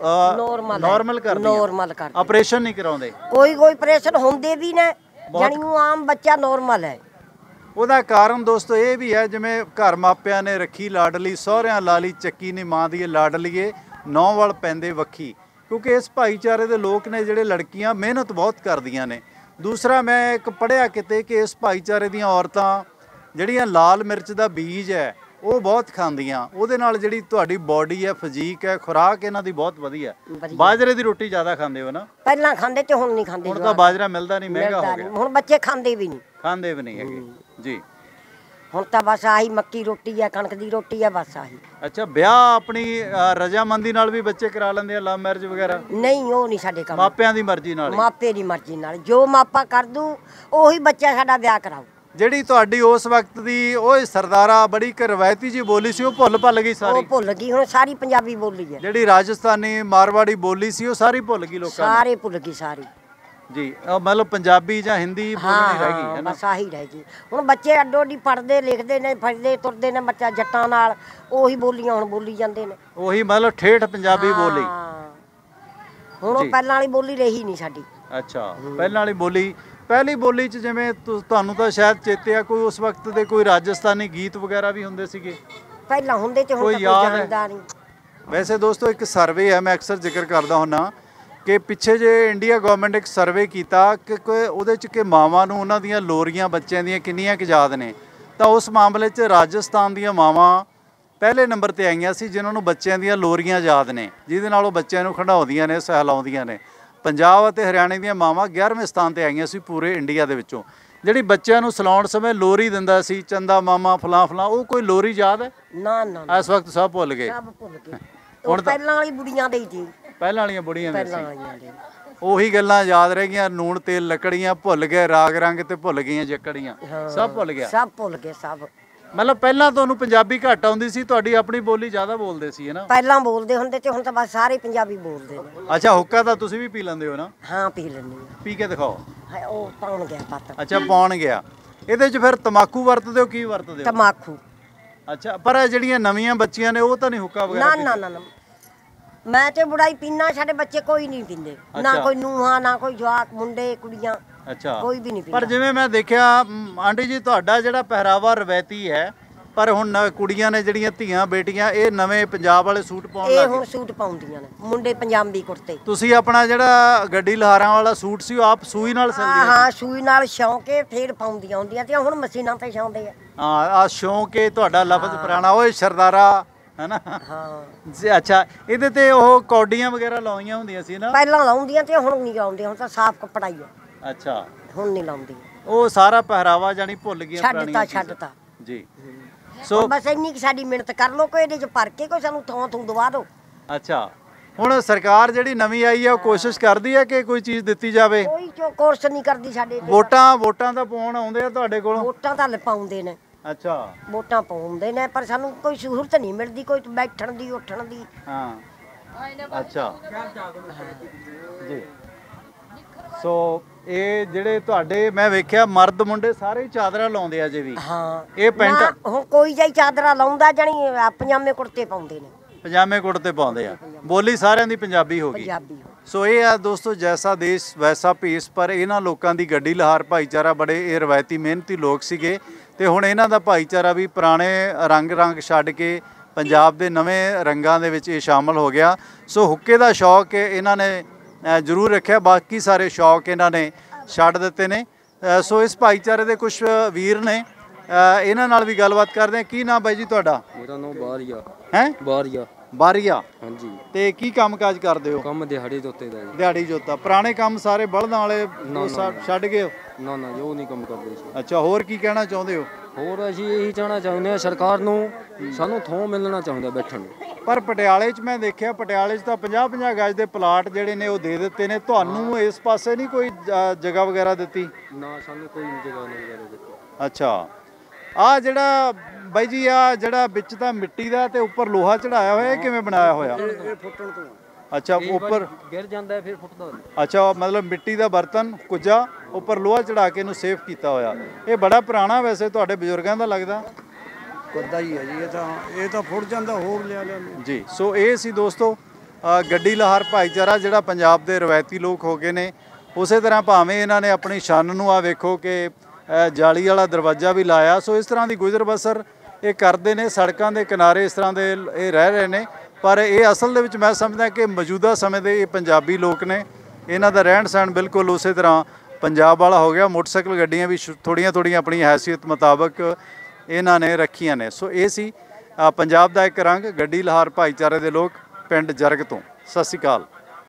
ਨੋਰਮਲ ਕਰਦੇ, ਆਪਰੇਸ਼ਨ ਨਹੀਂ ਕਰਾਉਂਦੇ? ਕੋਈ ਆਪਰੇਸ਼ਨ ਹੁੰਦੇ ਵੀ ਨੇ, ਜਾਨੀ ਉਹ ਆਮ ਬੱਚਾ ਨੋਰਮਲ ਹੈ। ਉਹਦਾ ਕਾਰਨ ਦੋਸਤੋ ਇਹ ਵੀ ਹੈ, ਜਿਵੇਂ ਘਰ ਮਾਪਿਆਂ ਨੇ ਰੱਖੀ ਲਾਡਲੀ, ਸਹੁਰਿਆਂ ਲਾਲੀ ਚੱਕੀ ਨੇ ਮਾਂ ਦੀ ਲਾਡਲੀਏ, ਨੌਂ ਵੱਲ ਪੈਂਦੇ ਵੱਖੀ। ਕਿਉਂਕਿ ਇਸ ਭਾਈਚਾਰੇ ਦੇ ਲੋਕ ਨੇ ਜਿਹੜੇ, ਲੜਕੀਆਂ ਮਿਹਨਤ ਬਹੁਤ ਕਰਦੀਆਂ ਨੇ। ਦੂਸਰਾ, ਮੈਂ ਇੱਕ ਪੜ੍ਹਿਆ ਕਿਤੇ ਕਿ ਇਸ ਭਾਈਚਾਰੇ ਦੀਆਂ ਔਰਤਾਂ ਜਿਹੜੀਆਂ ਲਾਲ ਮਿਰਚ ਦਾ ਬੀਜ ਹੈ ਉਹ ਬਹੁਤ ਖਾਂਦੀਆਂ, ਉਹਦੇ ਨਾਲ ਜਿਹੜੀ ਤੁਹਾਡੀ ਬਾਡੀ ਹੈ, ਫਿਜ਼ੀਕ ਹੈ, ਖੁਰਾਕ ਇਹਨਾਂ ਦੀ ਬਹੁਤ ਵਧੀਆ। ਬਾਜਰੇ ਦੀ ਰੋਟੀ ਜ਼ਿਆਦਾ ਖਾਂਦੇ ਹੋ ਨਾ? ਪਹਿਲਾਂ ਖਾਂਦੇ ਤੇ ਹੁਣ ਨਹੀਂ ਖਾਂਦੇ। ਹੁਣ ਤਾਂ ਬਾਜਰਾ ਮਿਲਦਾ ਨਹੀਂ, ਮਹਿੰਗਾ ਹੋ ਗਿਆ। ਹੁਣ ਬੱਚੇ ਖਾਂਦੇ ਵੀ ਨਹੀਂ ਹੈਗੇ ਜੀ। ਹੁਣ ਤਾਂ ਬਸ ਆਹੀ ਮੱਕੀ ਰੋਟੀ ਹੈ, ਕਣਕ ਦੀ ਰੋਟੀ ਹੈ, ਬਸ ਆਹੀ। ਅੱਛਾ, ਵਿਆਹ ਆਪਣੀ ਰਜਾਮੰਦੀ ਨਾਲ ਵੀ ਬੱਚੇ ਕਰਾ ਲੈਂਦੇ ਆ, ਲਵ ਮੈਰਿਜ ਵਗੈਰਾ? ਨਹੀਂ, ਉਹ ਨਹੀਂ ਸਾਡੇ ਕੰਮ। ਮਾਪਿਆਂ ਦੀ ਮਰਜ਼ੀ ਨਾਲ? ਮਾਪੇ ਦੀ ਮਰਜ਼ੀ ਨਾਲ, ਜੋ ਮਾਪਾ ਕਰ ਦੂ ਉਹੀ ਬੱਚਾ ਸਾਡਾ ਵਿਆਹ ਕਰਾਊ। ਜਿਹੜੀ ਤੁਹਾਡੀ ਉਸ ਵਕਤ ਦੀ ਉਹ ਸਰਦਾਰਾ ਬੜੀ ਇੱਕ ਰਵਾਇਤੀ ਜੀ ਬੋਲੀ ਸੀ, ਉਹ ਭੁੱਲ ਗਈ ਸਾਰੀ? ਉਹ ਭੁੱਲ ਗਈ, ਹੁਣ ਸਾਰੀ ਪੰਜਾਬੀ ਬੋਲੀ ਹੈ। ਜਿਹੜੀ ਰਾਜਸਥਾਨੀ ਮਾਰਵਾੜੀ ਬੋਲੀ ਸੀ ਉਹ ਸਾਰੀ ਭੁੱਲ ਗਈ ਲੋਕਾਂ ਸਾਰੇ ਭੁੱਲ ਗਈ ਸਾਰੀ ਜੀ। ਮਤਲਬ ਪੰਜਾਬੀ ਜਾਂ ਹਿੰਦੀ ਬੋਲਣੀ ਰਹਿ ਗਈ ਹੈ ਨਾ? ਬਸ ਆਹੀ ਰਹਿ ਗਈ। ਹੁਣ ਬੱਚੇ ਅੱਡੋ ਅੱਡੀ ਪੜ੍ਹਦੇ ਲਿਖਦੇ ਨੇ, ਫਿਰਦੇ ਤੁਰਦੇ ਨੇ, ਬੱਚਾ ਜੱਟਾਂ ਨਾਲ ਉਹੀ ਬੋਲੀਆਂ ਹੁਣ ਬੋਲੀ ਜਾਂਦੇ ਨੇ। ਉਹੀ ਮਤਲਬ ਠੇਠ ਪੰਜਾਬੀ ਬੋਲੀ ਹੁਣ ਉਹ ਪਹਿਲਾਂ ਵਾਲੀ ਬੋਲੀ ਰਹੀ ਨਹੀਂ ਸਾਡੀ। ਅੱਛਾ, ਪਹਿਲਾਂ ਵਾਲੀ ਬੋਲੀ, ਪਹਿਲੀ ਬੋਲੀ 'ਚ ਜਿਵੇਂ ਤੁਹਾਨੂੰ ਤਾਂ ਸ਼ਾਇਦ ਚੇਤੇ ਆ, ਕੋਈ ਉਸ ਵਕਤ ਦੇ ਕੋਈ ਰਾਜਸਥਾਨੀ ਗੀਤ ਵਗੈਰਾ ਵੀ ਹੁੰਦੇ ਸੀਗੇ? ਪਹਿਲਾਂ ਹੁੰਦੇ ਤੇ ਹੁਣ ਤਾਂ ਕੋਈ ਜਾਣਦਾ ਨਹੀਂ। ਵੈਸੇ ਦੋਸਤੋ, ਇੱਕ ਸਰਵੇ ਹੈ, ਮੈਂ ਅਕਸਰ ਜ਼ਿਕਰ ਕਰਦਾ ਹੁੰਦਾ ਕਿ ਪਿੱਛੇ ਜੇ ਇੰਡੀਆ ਗਵਰਨਮੈਂਟ ਇੱਕ ਸਰਵੇ ਕੀਤਾ ਕਿ ਉਹਦੇ 'ਚ ਕਿ ਮਾਵਾਂ ਨੂੰ ਉਹਨਾਂ ਦੀਆਂ ਲੋਰੀਆਂ ਬੱਚਿਆਂ ਦੀਆਂ ਕਿੰਨੀਆਂ ਕੁ ਯਾਦ ਨੇ, ਤਾਂ ਉਸ ਮਾਮਲੇ 'ਚ ਰਾਜਸਥਾਨ ਦੀਆਂ ਮਾਵਾਂ ਪਹਿਲੇ ਨੰਬਰ ਤੇ ਆਈਆਂ ਸੀ ਜਿਨ੍ਹਾਂ ਨੂੰ ਬੱਚਿਆਂ ਦੀਆਂ ਲੋਰੀਆਂ ਯਾਦ ਨੇ, ਜਿਹਦੇ ਨਾਲ ਉਹ ਬੱਚਿਆਂ ਨੂੰ ਖਿਡਾਉਂਦੀਆਂ ਨੇ, ਸਹਿਲਾਉਂਦੀਆਂ ਨੇ। ਪੰਜਾਬ ਅਤੇ ਹਰਿਆਣੇ ਦੀਆਂ ਮਾਵਾਂ 11ਵੇਂ ਸਥਾਨ ਤੇ ਆਈਆਂ ਸੀ ਪੂਰੇ ਇੰਡੀਆ ਦੇ ਵਿੱਚੋਂ। ਜਿਹੜੀ ਬੱਚਿਆਂ ਨੂੰ ਸਲਾਉਣ ਸਮੇਂ ਲੋਰੀ ਦਿੰਦਾ ਸੀ, ਚੰਦਾ ਮਾਮਾ ਫਲਾਂ ਫਲਾਂ, ਉਹ ਕੋਈ ਲੋਰੀ ਯਾਦ ਹੈ? ਨਾ, ਇਸ ਵਕਤ ਸਭ ਭੁੱਲ ਗਏ। ਹੁਣ ਪਹਿਲਾਂ ਵਾਲੀ ਬੁੜੀਆਂ ਦੇ ਹੀ, ਪਹਿਲਾਂ ਵਾਲੀਆਂ ਬੁੜੀਆਂ ਦੇ ਸੀ, ਉਹੀ ਗੱਲਾਂ ਯਾਦ ਰਹਿ ਗਈਆਂ। ਨੂਣ ਤੇਲ ਲੱਕੜੀਆਂ ਭੁੱਲ ਗਏ, ਰਾਗ ਰੰਗ ਤੇ ਭੁੱਲ ਗਈਆਂ ਜੱਕੜੀਆਂ, ਸਭ ਭੁੱਲ ਗਿਆ। ਸਭ ਭੁੱਲ ਗਏ ਸਭ। ਮਤਲਬ ਪਹਿਲਾਂ ਤੁਹਾਨੂੰ ਪੰਜਾਬੀ ਘੱਟ ਆਉਂਦੀ ਸੀ, ਤੁਹਾਡੀ ਆਪਣੀ ਬੋਲੀ ਜ਼ਿਆਦਾ ਬੋਲਦੇ ਸੀ, ਹੈ ਨਾ? ਪਹਿਲਾਂ ਬੋਲਦੇ ਹੁੰਦੇ ਤੇ ਹੁਣ ਤਾਂ ਬਸ ਸਾਰੇ ਪੰਜਾਬੀ ਬੋਲਦੇ ਨੇ। ਅੱਛਾ, ਹੁੱਕਾ ਤਾਂ ਤੁਸੀਂ ਵੀ ਪੀ ਲੈਂਦੇ ਹੋ ਨਾ? ਹਾਂ, ਪੀ ਲੈਂਦੀ ਹਾਂ। ਪੀ ਕੇ ਦਿਖਾਓ। ਉਹ ਪਾਉਣ ਗਿਆ ਪੱਤ। ਅੱਛਾ, ਪਾਉਣ ਗਿਆ। ਇਹਦੇ 'ਚ ਫਿਰ ਤਮਾਕੂ ਵਰਤਦੇ ਹੋ? ਕੀ ਵਰਤਦੇ ਹੋ? ਤਮਾਕੂ। ਅੱਛਾ, ਪਰ ਜਿਹੜੀਆਂ ਨਵੀਆਂ ਬੱਚੀਆਂ ਨੇ ਉਹ ਤਾਂ ਨਹੀਂ ਹੁੱਕਾ ਵਗੈਰਾ? ਨਾ, ਮੈਂ ਤੇ ਬੁੜਾਈ ਪੀਣਾ, ਸਾਡੇ ਬੱਚੇ ਕੋਈ ਨਹੀਂ ਪੀਂਦੇ, ਨਾ ਕੋਈ ਨੂੰਹਾਂ, ਨਾ ਕੋਈ ਜਵਾਕ, ਮੁੰਡੇ ਕੁੜੀਆਂ, ਅੱਛਾ, ਕੋਈ ਵੀ ਨਹੀਂ ਪੀਂਦਾ। ਪਰ ਜਿਵੇਂ ਮੈਂ ਦੇਖਿਆ ਆਂਟੀ ਜੀ, ਤੁਹਾਡਾ ਜਿਹੜਾ ਪਹਿਰਾਵਾ ਰਵਾਇਤੀ ਹੈ, ਪਰ ਹੁਣ ਕੁੜੀਆਂ ਨੇ ਜਿਹੜੀਆਂ ਧੀਆਂ ਬੇਟੀਆਂ ਇਹ ਨਵੇਂ ਪੰਜਾਬ ਵਾਲੇ ਸੂਟ ਪਾਉਣ ਇਹ ਲੱਗ ਹੁਣ ਗਏ। ਸੂਟ ਪਾਉਂਦੀਆਂ ਨੇ ਮੁੰਡੇ ਪੰਜਾਬੀ ਕੁੜਤੇ। ਤੁਸੀਂ ਆਪਣਾ ਜਿਹੜਾ ਗੱਡੀ ਲਹਾਰਾਂ ਵਾਲਾ ਸੂਟ ਸੀ ਉਹ ਆਪ ਸੂਈ ਨਾਲ ਹਾਂ ਸਿਲਦੇ ਹਾਂ ਸੂਈ ਨਾਲ ਛਾਂ ਕੇ ਫੇਰ ਪਾਉਂਦੀਆਂ ਹੁੰਦੀਆਂ ਤੇ ਹੁਣ ਮਸ਼ੀਨਾਂ ਤੇ ਛਾਉਂਦੇ ਆ। ਹਾਂ ਆ ਸ਼ੌਂਕ ਹੈ ਤੁਹਾਡਾ ਲਫ਼ਜ਼ ਪੁਰਾਣਾ ਓਏ ਸਰਦਾਰਾ ਹੈ ਨਾ। ਹਾਂ ਜੀ ਅੱਛਾ ਇਹਦੇ ਤੇ ਉਹ ਕੌਡੀਆਂ ਵਗੈਰਾ ਲਾਉਣੀਆਂ ਹੁੰਦੀਆਂ ਸੀ ਨਾ। ਪਹਿਲਾਂ ਲਾਉਂਦੀਆਂ ਤੇ ਹੁਣ ਨਹੀਂ ਲਾਉਂਦੀਆਂ, ਹੁਣ ਤਾਂ ਸਾਫ਼ ਕੱਪੜਾ ਹੀ ਆ, ਅੱਛਾ ਹੁਣ ਨਹੀਂ ਲਾਉਂਦੀਆਂ। ਉਹ ਸਾਰਾ ਪਹਿਰਾਵਾ ਜਾਨੀ ਭੁੱਲ ਗਈਆਂ ਛੱਡਤਾ ਚੀਜ਼ਾਂ। ਛੱਡਤਾ। ਜੀ ਸੋ ਸੋ ਬਸ ਇੰਨੀ ਕਿ ਸਾਡੀ ਮਿਹਨਤ ਕਰ ਲੋ, ਕੋਈ ਇਹਦੇ ਚ ਭਰ ਕੇ ਕੋਈ ਸਾਨੂੰ ਥੋਂ ਥੋਂ ਦਵਾ ਦਿਓ। ਅੱਛਾ ਹੁਣ ਸਰਕਾਰ ਜਿਹੜੀ ਨਵੀਂ ਆਈ ਹੈ ਉਹ ਕੋਸ਼ਿਸ਼ ਕਰਦੀ ਹੈ ਕਿ ਕੋਈ ਚੀਜ਼ ਦਿੱਤੀ ਜਾਵੇ। ਕੋਈ ਕੋਰਸ ਨਹੀਂ ਕਰਦੀ ਸਾਡੇ ਤੇ। ਵੋਟਾਂ ਤਾਂ ਪਾਉਣ ਆਉਂਦੇ ਆ ਤੁਹਾਡੇ ਕੋਲ। ਵੋਟਾਂ ਤਾਂ ਪਾਉਂਦੇ ਨੇ, ਅੱਛਾ ਵੋਟਾਂ ਪਾਉਂਦੇ ਨੇ, ਪਰ ਸਾਨੂੰ ਕੋਈ ਸਹੂਲਤ ਨਹੀਂ ਮਿਲਦੀ, ਕੋਈ ਬੈਠਣ ਦੀ ਉੱਠਣ ਦੀ। ਹਾਂ ਅੱਛਾ ਜੀ। ਸੋ ਇਹ ਜਿਹੜੇ ਤੁਹਾਡੇ ਮੈਂ ਵੇਖਿਆ ਮਰਦ ਮੁੰਡੇ ਸਾਰੇ ਹੀ ਚਾਦਰਾਂ ਲਾਉਂਦੇ ਆ ਜੇ ਵੀ। ਹਾਂ ਇਹ ਪੈਂਟ ਨਾ, ਹੁਣ ਕੋਈ ਜਾਈ ਚਾਦਰਾ ਲਾਉਂਦਾ ਜਾਣੀ ਪਜਾਮੇ ਕੁੜਤੇ ਪਾਉਂਦੇ ਨੇ, ਪਜਾਮੇ ਕੁੜਤੇ ਪਾਉਂਦੇ ਆ। ਬੋਲੀ ਸਾਰਿਆਂ ਦੀ ਪੰਜਾਬੀ ਹੋ ਗਈ। ਪੰਜਾਬੀ। ਸੋ ਇਹ ਆ ਦੋਸਤੋ ਜੈਸਾ ਦੇਸ਼ ਵੈਸਾ ਭੇਸ। ਪਰ ਇਹਨਾਂ ਲੋਕਾਂ ਦੀ ਗੱਡੀ ਲਹਾਰ ਭਾਈਚਾਰਾ ਬੜੇ ਇਹ ਰਵਾਇਤੀ ਮਿਹਨਤੀ ਲੋਕ ਸੀਗੇ ਤੇ ਹੁਣ ਇਹਨਾਂ ਦਾ ਭਾਈਚਾਰਾ ਵੀ ਪੁਰਾਣੇ ਰੰਗ ਛੱਡ ਕੇ ਪੰਜਾਬ ਦੇ ਨਵੇਂ ਰੰਗਾਂ ਦੇ ਵਿੱਚ ਇਹ ਸ਼ਾਮਲ ਹੋ ਗਿਆ। ਸੋ ਹੁੱਕੇ ਦਾ ਸ਼ੌਕ ਇਹਨਾਂ ਨੇ ਜ਼ਰੂਰ ਰੱਖਿਆ, ਬਾਕੀ ਸਾਰੇ ਸ਼ੌਕ ਇਹਨਾਂ ਨੇ ਛੱਡ ਦਿੱਤੇ ਨੇ। ਸੋ ਇਸ ਭਾਈਚਾਰੇ ਦੇ ਕੁਝ ਵੀਰ ਨੇ, ਇਹਨਾਂ ਨਾਲ ਵੀ ਗੱਲਬਾਤ ਕਰਦੇ ਆ। ਕੀ ਨਾਮ ਬਾਈ ਜੀ ਤੁਹਾਡਾ? ਮੇਰਾ ਨਾਮ ਬਾਰੀਆ ਹੈ ਬਾਰੀਆ। ਬਾਰੀਆ। ਹਾਂਜੀ ਤੇ ਕੀ ਕੰਮਕਾਜ ਕਰਦੇ ਹੋ? ਕੰਮ ਦਿਹਾੜੀ ਦੇ ਉੱਤੇ ਦਾ ਜੀ। ਦਿਹਾੜੀ ਜੋਤਾ। ਪੁਰਾਣੇ ਕੰਮ ਸਾਰੇ ਬਲਦਾਂ ਵਾਲੇ ਉਹ ਛੱਡ ਗਏ ਹੋ? ਨਾ ਨਾ ਉਹ ਨਹੀਂ ਕੰਮ ਕਰਦੇ ਸੀ। ਅੱਛਾ ਹੋਰ ਕੀ ਕਹਿਣਾ ਚਾਹੁੰਦੇ ਹੋ? ਹੋਰ ਅਸੀਂ ਇਹੀ ਚਾਹਣਾ ਚਾਹੁੰਦੇ ਹਾਂ ਸਰਕਾਰ ਨੂੰ, ਸਾਨੂੰ ਥੋਂ ਮਿਲਣਾ ਚਾਹੁੰਦਾ ਬੈਠਣ ਨੂੰ। ਪਰ ਪਟਿਆਲੇ 'ਚ ਮੈਂ ਦੇਖਿਆ, ਪਟਿਆਲੇ 'ਚ ਤਾਂ 50-50 ਗਜ ਦੇ ਪਲਾਟ ਜਿਹੜੇ ਨੇ ਉਹ ਦੇ ਦਿੱਤੇ ਨੇ। ਤੁਹਾਨੂੰ ਇਸ ਪਾਸੇ ਨਹੀਂ ਕੋਈ ਜਗ੍ਹਾ ਵਗੈਰਾ ਦਿੱਤੀ? ਨਾ ਸਾਨੂੰ ਕੋਈ ਜਗ੍ਹਾ ਨਹੀਂ ਵਗੈਰਾ ਦਿੱਤੀ। ਅੱਛਾ ਆ ਜਿਹੜਾ ਬਾਈ ਜੀ ਆ ਜਿਹੜਾ ਵਿੱਚ ਤਾਂ ਮਿੱਟੀ ਦਾ ਤੇ ਉੱਪਰ ਲੋਹਾ ਚੜਾਇਆ ਹੋਇਆ, ਇਹ ਕਿਵੇਂ ਬਣਾਇਆ ਹੋਇਆ? ਇਹ ਫੁੱਟਣ ਤੋਂ ਅੱਛਾ ਉੱਪਰ ਗਿਰ ਜਾਂਦਾ ਫਿਰ ਫੁੱਟਦਾ ਨਹੀਂ। ਅੱਛਾ ਮਤਲਬ ਮਿੱਟੀ ਦਾ ਬਰਤਨ ਕੁੱਜਾ ਉੱਪਰ ਲੋਹਾ ਚੜਾ ਕੇ ਇਹਨੂੰ ਸੇਫ ਕੀਤਾ ਹੋਇਆ। ਇਹ ਬੜਾ ਪੁਰਾਣਾ ਵੈਸੇ ਤੁਹਾਡੇ ਬਜ਼ੁਰਗਾਂ ਦਾ ਲੱਗਦਾ। ਕੁੱਦਾ ਹੀ ਹੈ ਜੀ, ਇਹ ਤਾਂ ਫੁੱਟ ਜਾਂਦਾ ਹੋਰ ਲਿਆ ਜੀ। ਸੋ ਇਹ ਸੀ ਦੋਸਤੋ ਗੱਡੀ ਲਹਾਰ ਭਾਈਚਾਰਾ ਜਿਹੜਾ ਪੰਜਾਬ ਦੇ ਰਵਾਇਤੀ ਲੋਕ ਹੋ ਗਏ ਨੇ। ਉਸੇ ਤਰ੍ਹਾਂ ਭਾਵੇਂ ਇਹਨਾਂ ਨੇ ਆਪਣੀ ਸ਼ਾਨ ਨੂੰ ਆ ਵੇਖੋ ਕਿ ਜਾਲੀ ਵਾਲਾ ਦਰਵਾਜ਼ਾ ਵੀ ਲਾਇਆ। ਸੋ ਇਸ ਤਰ੍ਹਾਂ ਦੀ ਗੁਜ਼ਰ ਬਸਰ ਇਹ ਕਰਦੇ ਨੇ, ਸੜਕਾਂ ਦੇ ਕਿਨਾਰੇ ਇਸ ਤਰ੍ਹਾਂ ਦੇ ਇਹ ਰਹਿ ਰਹੇ ਨੇ। ਪਰ ਇਹ ਅਸਲ ਦੇ ਵਿੱਚ ਮੈਂ ਸਮਝਦਾ ਕਿ ਮੌਜੂਦਾ ਸਮੇਂ ਦੇ ਇਹ ਪੰਜਾਬੀ ਲੋਕ ਨੇ, ਇਹਨਾਂ ਦਾ ਰਹਿਣ ਸਹਿਣ ਬਿਲਕੁਲ ਉਸੇ ਤਰ੍ਹਾਂ ਪੰਜਾਬ ਵਾਲਾ ਹੋ ਗਿਆ। ਮੋਟਰਸਾਈਕਲ ਗੱਡੀਆਂ ਵੀ ਥੋੜ੍ਹੀਆਂ ਆਪਣੀ ਹੈਸੀਅਤ ਮੁਤਾਬਕ ਇਹਨਾਂ ਨੇ ਰੱਖੀਆਂ ਨੇ। ਸੋ ਇਹ ਸੀ ਪੰਜਾਬ ਦਾ ਇੱਕ ਰੰਗ, ਗੱਡੀ ਲਹਾਰ ਭਾਈਚਾਰੇ ਦੇ ਲੋਕ ਪਿੰਡ ਜਰਗ ਤੋਂ। ਸਤਿ ਸ਼੍ਰੀ ਅਕਾਲ।